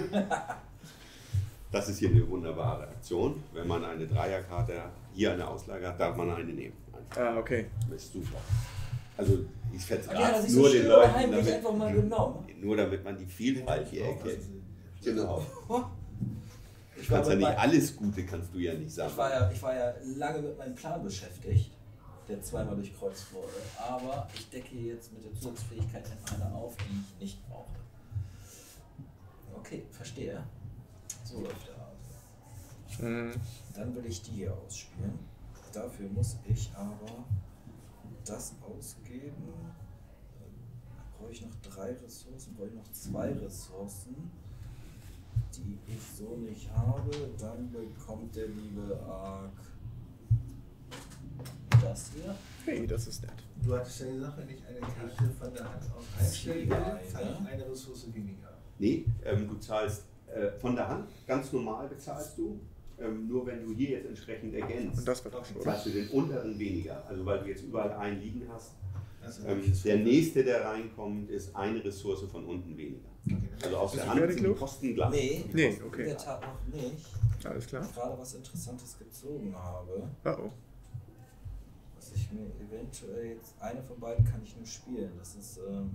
Das ist hier eine wunderbare Aktion. Wenn man eine Dreierkarte hier eine Auslage hat, darf man eine nehmen. Einfach.
Ah, okay.
Das ist super. Also ich fände es
Ach, die hat er
gerade
sich
nur
so
den
schön
Leuten,
heimlich
damit,
einfach mal genommen.
nur damit man die Vielfalt hier erkennt. Genau.
Ich
Du
war,
kannst ja
mit
nicht
mein,
alles Gute kannst du ja nicht
ich,
sagen.
war ja, ich war ja lange mit meinem Plan beschäftigt, der zweimal durchkreuzt wurde. Aber ich decke jetzt mit der Zusatzfähigkeit eine auf, die ich nicht brauche. Okay, verstehe. So läuft der Hase.
Mhm.
Dann will ich die hier ausspielen. Dafür muss ich aber das ausgeben. Dann brauche ich noch drei Ressourcen, brauche ich noch zwei Ressourcen, die ich so nicht habe. Dann bekommt der liebe Ark das hier.
Hey, das ist nett.
Du hattest ja gesagt, wenn ich eine Karte von der Hand aus einstelle,
Eine.
zahle ich eine Ressource weniger.
Nee, ähm, du zahlst äh, von der Hand, ganz normal bezahlst du. Ähm, nur wenn du hier jetzt entsprechend ergänzt,
Und das war das, oder?
zahlst du den unteren weniger. Also weil du jetzt überall einen liegen hast.
Also,
Ähm, der nächste, der reinkommt, ist eine Ressource von unten weniger. Also aus
Ist
der
die
Hand sind die
fertig, Luke?
Kosten gleich.
Nee,
Nee,
in
okay.
der Tat noch nicht.
Alles klar.
Gerade was Interessantes gezogen habe,
Oh oh.
was ich mir eventuell jetzt, eine von beiden kann ich nur spielen. Das ist ähm,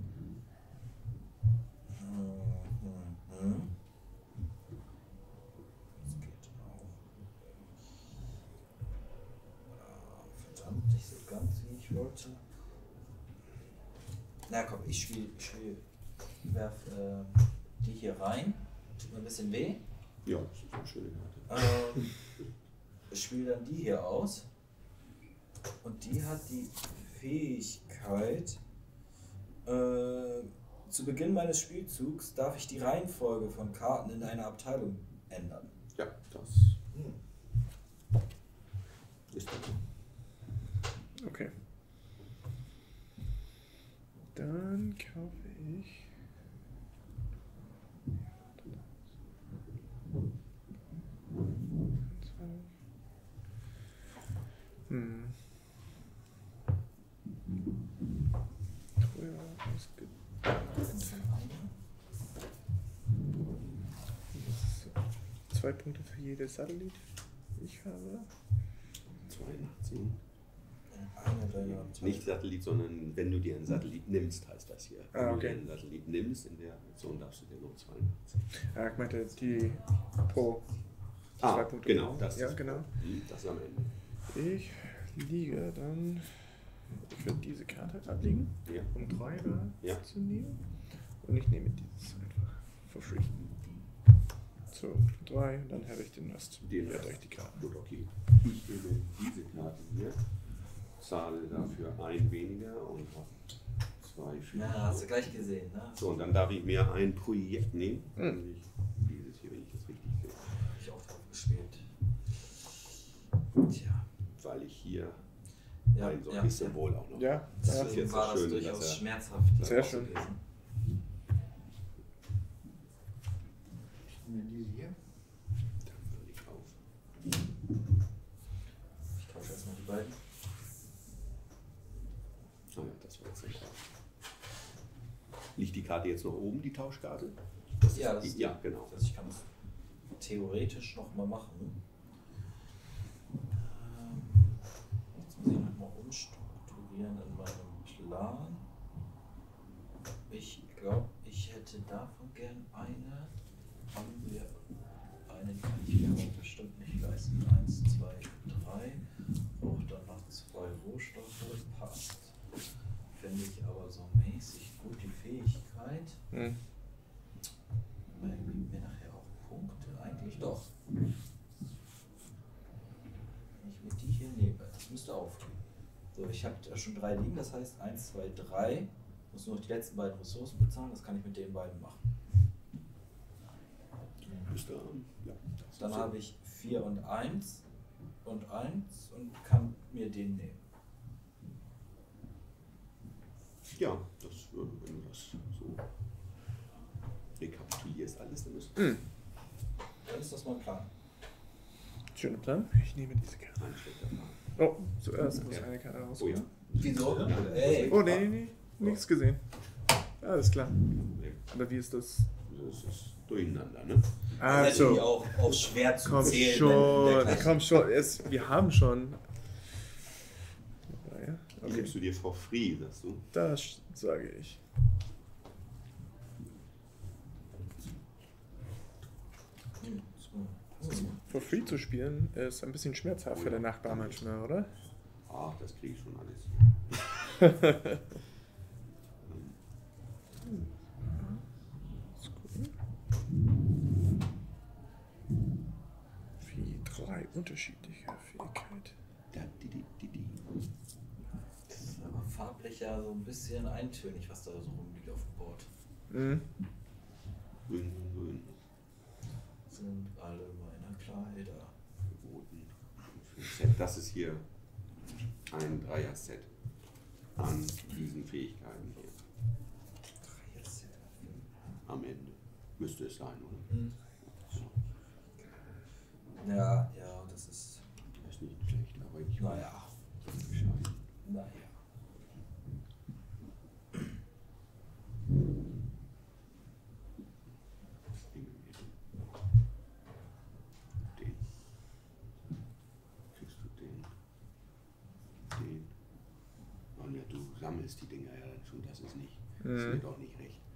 hm, hm, hm. Das geht auch. Ah, verdammt, nicht so ganz wie ich wollte. Na komm, ich spiele, ich spiele, werf äh, die hier rein. Tut mir ein bisschen weh.
Ja, das ist eine schöne Karte.
Ähm, ich spiele dann die hier aus. Und die hat die Fähigkeit, äh, zu Beginn meines Spielzugs darf ich die Reihenfolge von Karten in einer Abteilung ändern.
Ja, das
Hm.
ist das.
Okay. Dann kaufe ich. Hm. Früher ausge- Zwei Punkte für jede Satellit, die ich habe.
zweiundachtzig.
Eine deiner Abteilungen.
Nicht Satellit, sondern wenn du dir einen Satellit nimmst, heißt das hier. Wenn
Ah,
du dir
okay.
einen Satellit nimmst, in der Aktion darfst du dir nur zweiundachtzig.
Ja, ich meinte die pro
Ah,
zwei Punkte.
genau, das
Ja,
ist
genau.
Hm, Das ist am Ende.
Ich liege dann. Ich würde diese Karte ablegen,
Ja.
um drei da
Ja.
zu nehmen. Und ich nehme dieses einfach for free. So, drei und dann habe ich den Rest.
Den
Ja,
Rest.
durch die Karten.
Gut, okay. Ich nehme diese Karte hier, zahle dafür ein weniger und habe zwei für.
Ja, hast du gleich gesehen, ne?
So, und dann darf ich mir ein Projekt nehmen.
Hm.
Nämlich dieses hier, wenn ich das richtig sehe.
Hab ich auch drauf gespielt. Tja.
Weil ich hier
Ja,
ein solches
ja.
Symbol auch noch.
Ja,
Das
ja.
ist
Deswegen
jetzt
war
das
das
Schöne,
durchaus
dass er-
schmerzhaft. das
Sehr schön.
vorzulesen.
Ich nehme diese hier.
Dann würde ich auf.
Ich tausche erstmal die beiden.
Ah ja, das war jetzt nicht klar. Liegt die Karte jetzt noch oben, die Tauschkarte? Das
Ja,
ist
das
die,
ist
ja, genau.
Also ich kann das theoretisch nochmal machen. Ähm, Jetzt muss ich nochmal umstrukturieren in meinem Plan. Ich glaube, ich hätte davon gern eine. Haben wir eine, die kann ich mir aber bestimmt nicht leisten. Eins, zwei, drei. Braucht dann noch zwei Rohstoffe. Passt. Finde ich aber so mäßig gut die Fähigkeit.
Hm.
Weil gibt mir nachher auch Punkte. Eigentlich doch. Wenn ich mir die hier nehme, das müsste aufgehen. So, ich habe da schon drei liegen, das heißt eins, zwei, drei. Muss nur noch die letzten beiden Ressourcen bezahlen, das kann ich mit den beiden machen.
Müsste, ähm, ja, das
Dann
ist
habe ich vier und eins und eins und kann mir den nehmen.
Ja, das, äh, wenn du das so rekapitulierst alles, dann ist
Hm.
Dann ist das mein Plan.
Schöner Plan. Ich nehme diese Karte.
ein schlechter Plan.
Oh, zuerst muss ich
Ja.
eine Karte
Oh ja.
rausholen.
Wieso?
Ja.
Ey.
Oh, nee, nee, nee. Nichts gesehen. Alles klar.
Nee,
Aber wie ist das?
das ist durcheinander, ne?
Ah,
Das ist natürlich
so.
auch, auch schwer zu
Komm
zählen.
schon,
wenn der gleiche-
komm schon. Es, wir haben schon. Naja,
Die
okay.
gibst du dir for free, sagst du?
Das sage ich.
Hm, so. So.
For free zu spielen ist ein bisschen schmerzhaft für den Nachbar manchmal, oder?
Ach, das kriege ich schon alles.
Ist gut. Wie drei unterschiedliche Fähigkeiten.
Da, di, di, di, di.
Das ist aber farblich ja so ein bisschen eintönig, was da so rumliegt auf dem Board.
Mhm.
Grün, grün, grün.
Sind alle meiner Kleider.
Verboten. Für ein Set. Das ist hier ein Dreier-Set an diesen Fähigkeiten hier.
Drei jetzt.
Am Ende. Müsste es sein, oder?
Hm. Ja, ja, das ist.
Das ist nicht schlecht, aber ich
Naja.
bescheiden.
Naja.
Den. Kriegst du den? Den. Oh ne, du sammelst die Dinger ja dann schon, das ist nicht. Das ist
Mhm.
mir doch nicht recht.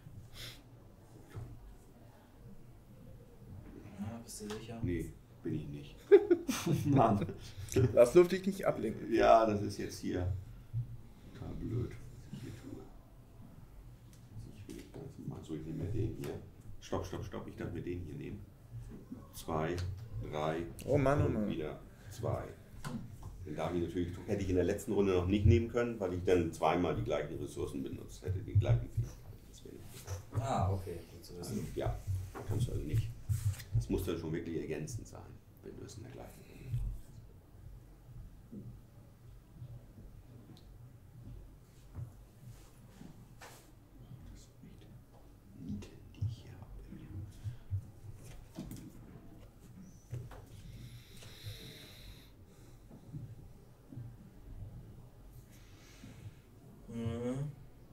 Ja, bist du sicher?
Nee, bin ich nicht. Mann.
Das durfte ich nicht ablenken.
Ja, das ist jetzt hier total blöd, was ich hier tue. Ich will ganz mal so, ich nehme mir den hier. Stopp, stopp, stopp, ich darf mir den hier nehmen. Zwei, drei
Oh Mann, oh
und
Mann.
wieder zwei. Den darf ich natürlich, hätte ich in der letzten Runde noch nicht nehmen können, weil ich dann zweimal die gleichen Ressourcen benutzt hätte, die gleichen Fähigkeiten. Deswegen.
Ah, okay, gut zu
Also,
wissen.
ja, kannst du also nicht. Das muss dann schon wirklich ergänzend sein, wenn du es in der gleichen Runde tust. Das sind echt Nieten, die ich hier habe bei mir.
Mhm.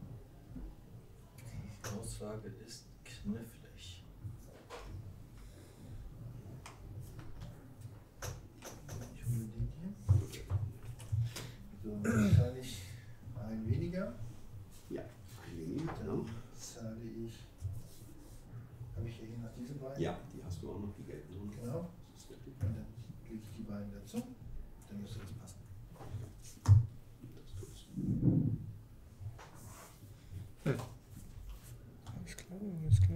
Die Aussage ist knifflig.
Ich hole den hier. So, dann zahle ich ein weniger.
Ja, einige,
Dann
genau.
zahle ich. Habe ich hier noch diese beiden?
Ja, die hast du auch noch, die gelten noch.
Genau.
Das ist richtig.
Und dann lege ich die beiden dazu. Dann müsste das passen.
Das tut's.
Alles klar, alles klar.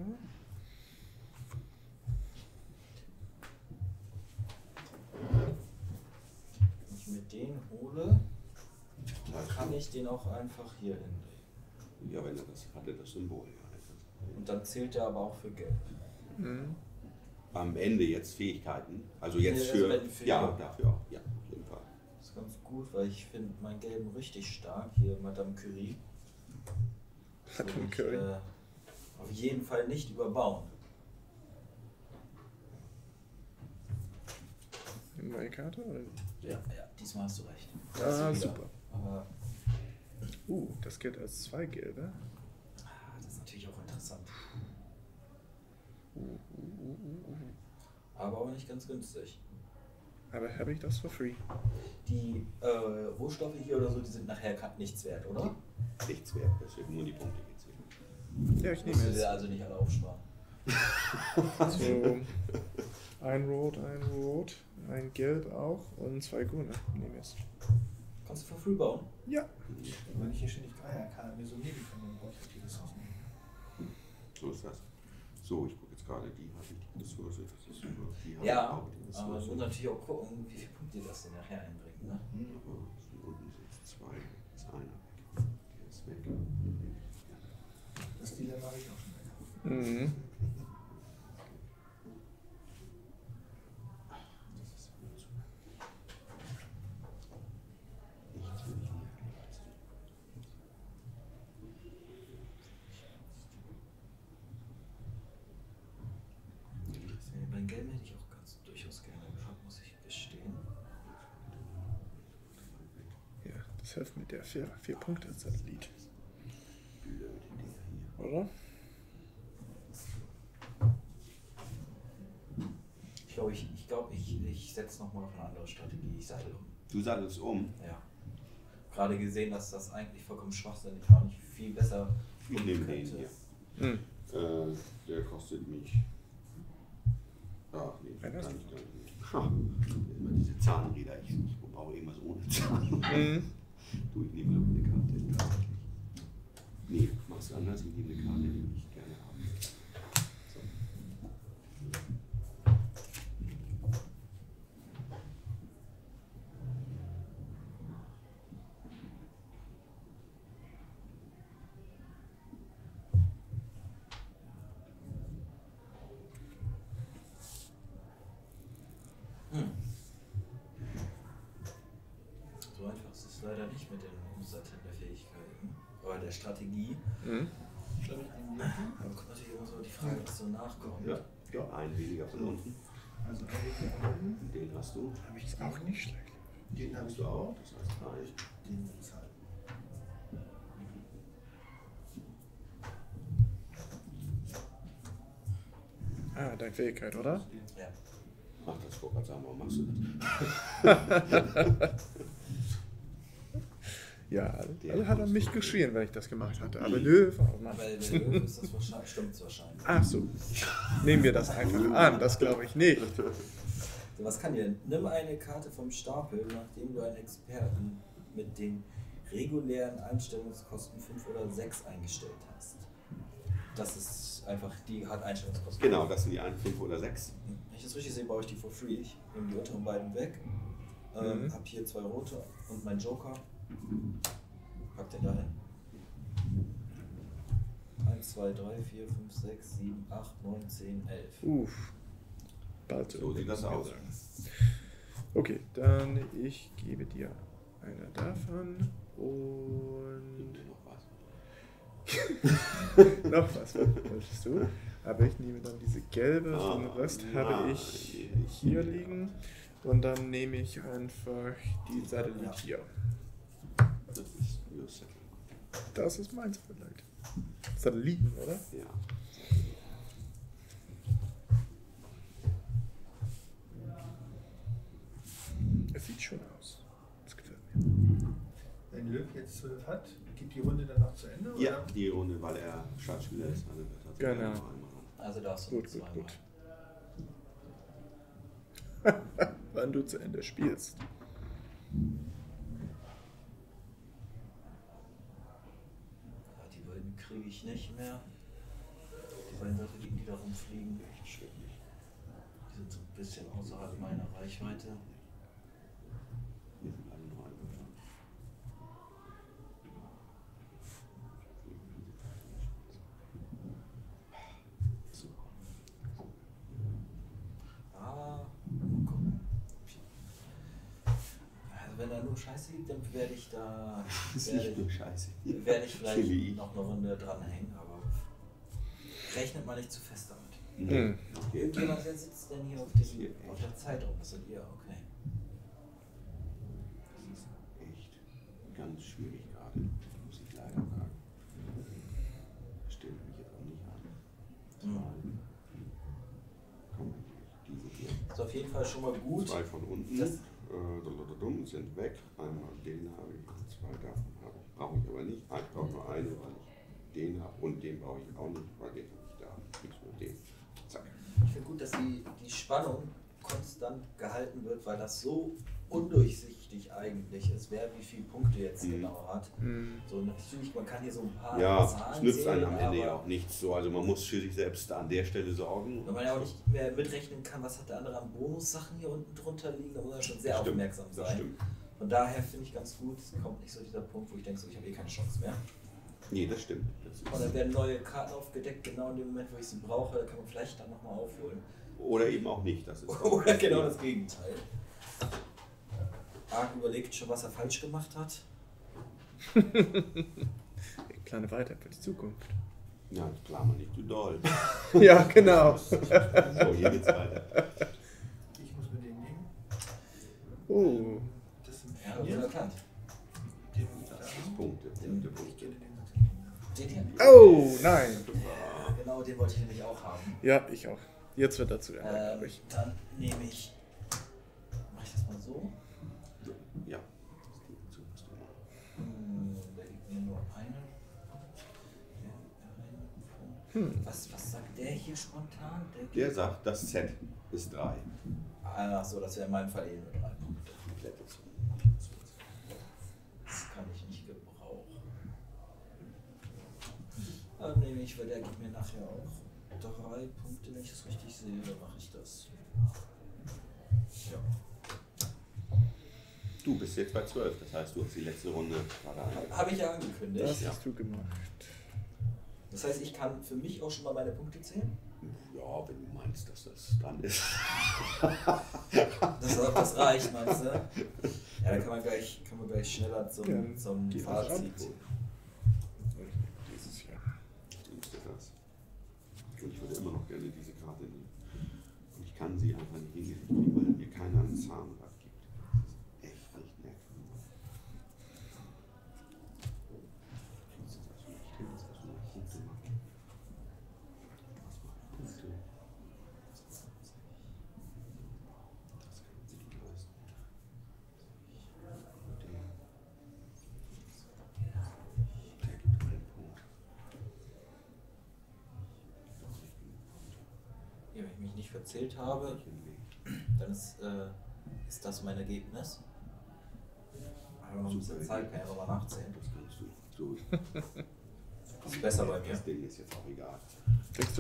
Wenn ich mir den hole,
Das
kann
heißt,
ich den auch einfach hier hinlegen.
ja, wenn er das hatte, das Symbol. Ja, das-
Und dann zählt der aber auch für Gelb.
Mhm.
Am Ende jetzt Fähigkeiten. Also jetzt
Ja,
für.
also wenn für-
ja, dafür auch. Ja, auf jeden Fall.
ist ganz gut, weil ich finde meinen gelben richtig stark. Hier Madame Curie.
Madame
Ich,
Curie.
äh, auf jeden Fall nicht überbauen.
Neue Karte? Oder?
Ja, ja, diesmal hast du recht.
Ah,
Wieder.
super.
Aber
Uh, das gilt als zwei gelbe.
ah, das ist natürlich auch interessant.
Uh, uh, uh, uh, uh.
Aber auch nicht ganz günstig.
Aber habe ich das for free?
Die äh, Rohstoffe hier oder so, die sind nachher grad nichts wert, oder?
Nichts wert, deswegen nur die Punkte geht's wieder.
Ja, ich nehme
Musst du
es.
dir also nicht alle aufsparen.
So, ein Rot, ein Rot, ein Gelb auch und zwei Grüne. Nehme es.
Kannst du for free bauen?
Ja.
Wenn ich hier ständig Dreierkarten mir so nehmen kann, dann brauche ich die Ressourcen.
So ist das. So, ich gucke jetzt gerade, die habe ich die Ressource. Das ist super. Die habe
Ja,
ich auch die
aber
Ressource.
du musst natürlich auch gucken, wie viele Punkte das denn nachher einbringt. Ne?
Aber hier unten sind es zwei, ist einer weg. Der ist weg.
Das Dilemma habe ich auch schon weg.
Mhm.
Das ist ja zu. Nichts will ich nicht.
Beim Gelben hätte ich auch ganz durchaus gerne gehabt, muss ich gestehen.
Ja, das hilft mit der vier, vier Punkte Satellit.
Blöde Dinger hier.
Oder?
Ich glaube, ich, ich, glaub, ich, ich setze nochmal auf eine andere Strategie. Ich sattel um.
Du sattelst um.
Ja. Gerade gesehen, dass das eigentlich vollkommen schwachsinnig war und ich viel besser
Ich nehme den hier.
Mhm.
Äh, der kostet mich. Ach nee,
Ein
kann
Ast.
ich gar nicht. Ha, immer diese Zahnräder. Ich, ich brauche irgendwas ohne Zahn.
Mhm.
Du, ich nehme noch eine Karte. Tatsächlich. Nee, ich mach's anders. Ich nehme eine Karte, die ich gerne habe. So.
Hm. So einfach ist es leider nicht mit den Umsatteln der Fähigkeiten. Oder der Strategie.
Mhm.
Soll ich einen nehmen?
Aber kommt natürlich immer so die Frage, was so nachkommt.
Ja, ja, ein weniger von unten.
Also einen hier unten.
Den hast du.
Habe ich
Ist auch nicht schlecht.
Den habe
Hast
ich
du
auch.
auch. Das heißt drei.
Den bezahlen.
Ah, deine Fähigkeit, oder?
Ja.
Mach das, vor Gott sagen, warum machst du das?
Ja,
Der
also hat er
muss
mich
so-
geschrien, wenn ich das gemacht hatte. Aber nö, warum
Aber
nicht?
bei der Löwe ist das wahrscheinlich, stimmt's wahrscheinlich.
Ach so. Nehmen wir das einfach an, das glaube ich nicht.
So, was kann dir? Nimm eine Karte vom Stapel, nachdem du einen Experten mit den regulären Einstellungskosten fünf oder sechs eingestellt hast. Das ist einfach, die hat Einstellungskosten.
Genau, das sind die einen, fünf oder sechs.
Wenn ich das richtig sehe, baue ich die for free. Ich nehme die unteren beiden weg. Ähm,
Mhm.
Hab hier zwei rote und meinen Joker. Pack den da hin. eins, zwei, drei, vier, fünf, sechs, sieben, acht, neun, zehn, elf.
Uff. Bald
So sieht das aus.
Okay, dann ich gebe dir eine davon und
Gibt noch was?
noch was wolltest du. Aber ich nehme dann diese gelbe,
Ah,
den Rest
nein.
habe ich hier liegen und dann nehme ich einfach die Satellit hier.
Das ist your second.
Das ist mein Satellit. Satelliten, oder?
Ja.
Es sieht schön aus. Das gefällt mir.
Wenn Löw jetzt zwölf hat, geht die Runde dann noch zu Ende?
Ja,
Oder?
die Runde, weil er Startspieler ist. Also das hat
Genau.
er noch einmal ran.
Also darfst du
Gut,
noch
gut,
zweimal.
gut. Wann du zu Ende spielst.
Ja, die beiden kriege ich nicht mehr. Die beiden Satelliten, die da rumfliegen,
Echt schrecklich.
die sind so ein bisschen außerhalb meiner Reichweite.
Wir sind alle nur angefangen. So.
Ah, mal gucken. Also wenn er nur Scheiße gibt, dann werde ich da.
Das ist
Werde,
nicht nur Scheiße.
werde ich vielleicht
Chili.
noch eine Runde dranhängen, aber rechnet mal nicht zu fest damit.
Mhm. Okay.
Irgendjemand, wer sitzt denn hier auf,
Das
dem,
hier
auf der Zeitung? Das seid ihr, okay.
Das ist echt ganz schwierig gerade, muss ich leider sagen. Das stellt mich jetzt auch nicht an.
Mhm.
Komm, diese hier.
Ist auf jeden Fall schon mal gut.
Zwei von unten
Das-
äh, sind weg. Einmal den habe ich, zwei davon habe ich. Brauche ich aber nicht. Ich brauche nur eine, weil ich den habe. Und den brauche ich auch nicht, weil den habe ich da. Ich nur den. Zack.
Ich finde gut, dass die, die Spannung konstant gehalten wird, weil das so undurchsichtig eigentlich ist, wer wie viele Punkte jetzt
Mhm.
genau hat.
Mhm.
So, natürlich, man kann hier so ein paar
Ja,
Zahlen
es nützt einem
sehen,
am Ende ja
aber
auch nichts. So, also man muss für sich selbst an der Stelle sorgen.
wenn man ja auch nicht mehr mitrechnen kann, was hat der andere an Bonussachen hier unten drunter liegen, da muss man schon sehr
Stimmt,
aufmerksam
Das
sein.
stimmt.
Von daher finde ich ganz gut, es kommt nicht so dieser Punkt, wo ich denke, so, ich habe eh keine Chance mehr.
Nee, das stimmt. Das ist
Und dann werden neue Karten aufgedeckt, genau in dem Moment, wo ich sie brauche, kann man vielleicht dann nochmal aufholen.
Oder eben auch nicht. Das ist auch
Oder genau das Gegenteil. Arg überlegt schon, was er falsch gemacht hat.
Kleine Weisheit für die Zukunft.
Ja, das klar man nicht zu doll.
Ja, genau.
So, hier geht's weiter.
Ich muss mir den nehmen.
Oh.
Das sind
Ja,
vier.
gut erkannt.
Den muss ich da
Das ist
haben.
Punkte, Punkte,
Ich
Punkte.
kenne den sonst nicht.
Den hier?
Oh, nein.
Ja, genau, den wollte ich nämlich auch haben.
Ja, ich auch. Jetzt wird dazu ändern,
Ähm,
glaube ich.
dann nehme ich. Mach ich das mal so?
So, ja. So musst du machen.
Hm, der gibt mir nur einen. Der einen Punkt.
Hm.
Was, was sagt der hier spontan? Der,
Der
gibt-
sagt, das Set ist drei.
Ah, so, das wäre in meinem Fall eh nur drei Punkte.
Komplettes.
Das kann ich nicht gebrauchen. Dann nehme ich, weil der gibt mir nachher auch drei Punkte, wenn ich das richtig sehe, dann mache ich das. Ja.
Du bist jetzt bei zwölf, das heißt, du hast die letzte Runde gerade angefangen.
Habe ich ja angekündigt.
Das
Ja.
hast du gemacht.
Das heißt, ich kann für mich auch schon mal meine Punkte zählen?
Ja, wenn du meinst, dass das dran ist.
Das, das reicht, meinst du? Ja, dann kann man gleich, kann man gleich schneller zum,
Ja,
zum
die
Fazit.
Abholen. Dieses hier.
Du nimmst dir das. Und ich würde immer noch gerne diese Karte nehmen. Und ich kann sie einfach nicht hingekriegt kriegen, weil mir keiner ein Zahnrad gibt. Das ist echt nicht nett. Kriegst du das nicht hin? Das muss man Punkte machen. Was macht Punkte? Das kann sich nicht leisten. Der, der gibt einen Punkt.
Ja, wenn ich mich nicht verzählt habe, dann ist, äh, ist das mein Ergebnis. Aber noch ein bisschen Zeit, kann ich aber nachzählen.
Das kannst du. So.
Das ist besser bei mir.
Das Ding ist jetzt auch egal.
Kriegst du?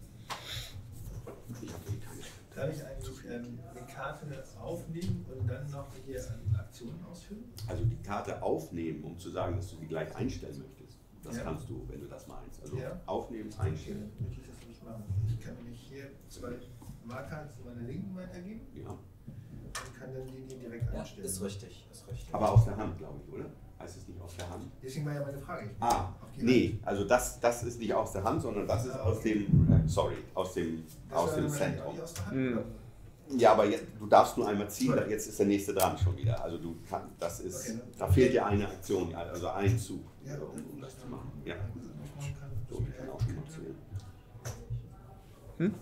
Ich habe eh keine.
Darf ich eigentlich ähm, eine Karte aufnehmen und dann noch hier ähm, Aktionen ausführen?
Also die Karte aufnehmen, um zu sagen, dass du die gleich einstellen möchtest. Das
Ja.
kannst du, wenn du das meinst. Also
Ja.
aufnehmen,
Okay,
einstellen.
dann möchte ich das nicht machen. Ich kann nämlich hier zwei Marker zu meiner Linken weitergeben
Ja.
und kann dann die, die direkt
Ja,
einstellen.
ist richtig, ist richtig.
Aber aus der Hand, glaube ich, oder? Heißt es nicht aus der Hand?
Deswegen war ja meine Frage. Ich
Ah,
auf die
nee,
Hand.
also das, das ist nicht aus der Hand, sondern das ist
Ah,
aus
okay.
dem, äh, sorry, aus dem,
Das
aus
war
dem
dann wahrscheinlich auch
Zentrum.
nicht aus der Hand,
Mhm.
oder?
Ja, aber jetzt, du darfst nur einmal ziehen, jetzt ist der nächste dran schon wieder. Also du kannst, das ist,
Okay.
da fehlt dir eine Aktion, also ein Zug,
Ja,
um, um das zu machen. Ja,
Ich machen kann.
so, ich kann auch schon mal zählen.
Hm?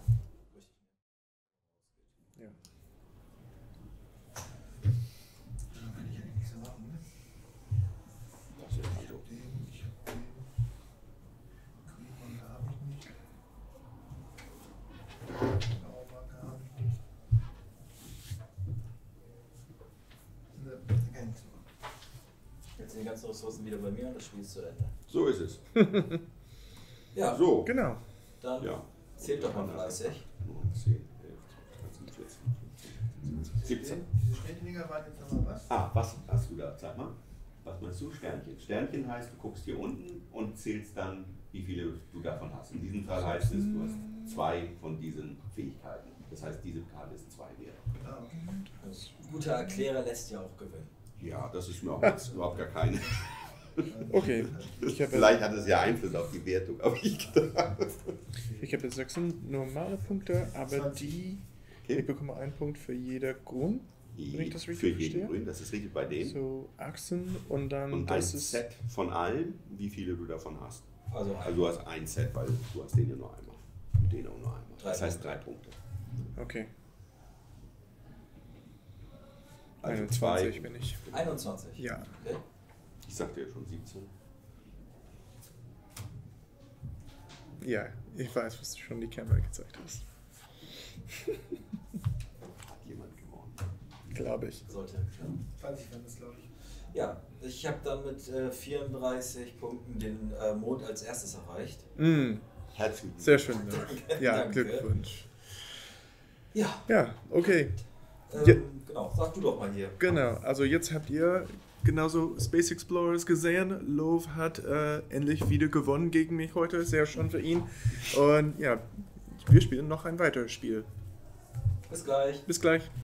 Ja.
Ja, kann ich eigentlich so machen, ne?
Das ist
Ich
also,
hab den, ich hab den. Grünmarker habe ich nicht. Blaumarker habe ich nicht. Ne, ergänzt.
Jetzt sind die ganzen Ressourcen wieder bei mir und das Spiel ist zu Ende.
so ist es.
Ja,
So,
Genau.
dann
ja.
zählt doch mal fleißig.
neun, zehn, elf, zwölf, dreizehn, vierzehn, fünfzehn, siebzehn.
Diese Städtedinger waren jetzt nochmal was?
Ah, was hast du da? Sag mal. Was meinst du? Sternchen. Sternchen heißt, du guckst hier unten und zählst dann, wie viele du davon hast. In diesem Fall heißt es, du hast zwei von diesen Fähigkeiten. Das heißt, diese Karte ist zwei wert.
Ah, okay.
Ein guter Erklärer lässt ja auch gewinnen.
Ja, das ist mir auch jetzt überhaupt gar keine.
Okay. Ich habe
Vielleicht hat es ja Einfluss auf die Wertung, aber ich gedacht.
ich hab jetzt sechs normale Punkte, aber
zwanzig.
die.
Okay.
Ich bekomme einen Punkt für jeder Grün. Wenn ich das
Für
richtig
jeden
verstehe.
Grün, das ist richtig bei denen.
So Achsen und dann
Und ein
das ist.
Set von allen, wie viele du davon hast.
Also,
Also du hast ein Set, weil du hast den ja nur einmal. Und den auch nur einmal.
Drei
Das heißt
Punkte.
drei Punkte.
Okay.
Also
einundzwanzig
zwei.
bin ich.
einundzwanzig.
Ja.
Okay.
Ich sagte ja schon siebzehn.
Ja, ich weiß, was du schon die Kamera gezeigt hast.
Hat jemand gewonnen.
Glaube ich.
Sollte. Ja.
zwanzig waren das, glaube ich.
Ja, ich habe dann mit äh, vierunddreißig Punkten den äh, Mond als erstes erreicht.
Mm,
Herzlichen
sehr schön. Ja,
Danke.
Glückwunsch.
Ja,
Ja, okay.
ähm,
Ja.
genau. Sag du doch mal hier.
Genau, also jetzt habt ihr genauso Space Explorers gesehen. Love hat äh, endlich wieder gewonnen gegen mich heute. Sehr schön für ihn. Und ja, wir spielen noch ein weiteres Spiel.
Bis gleich.
Bis gleich.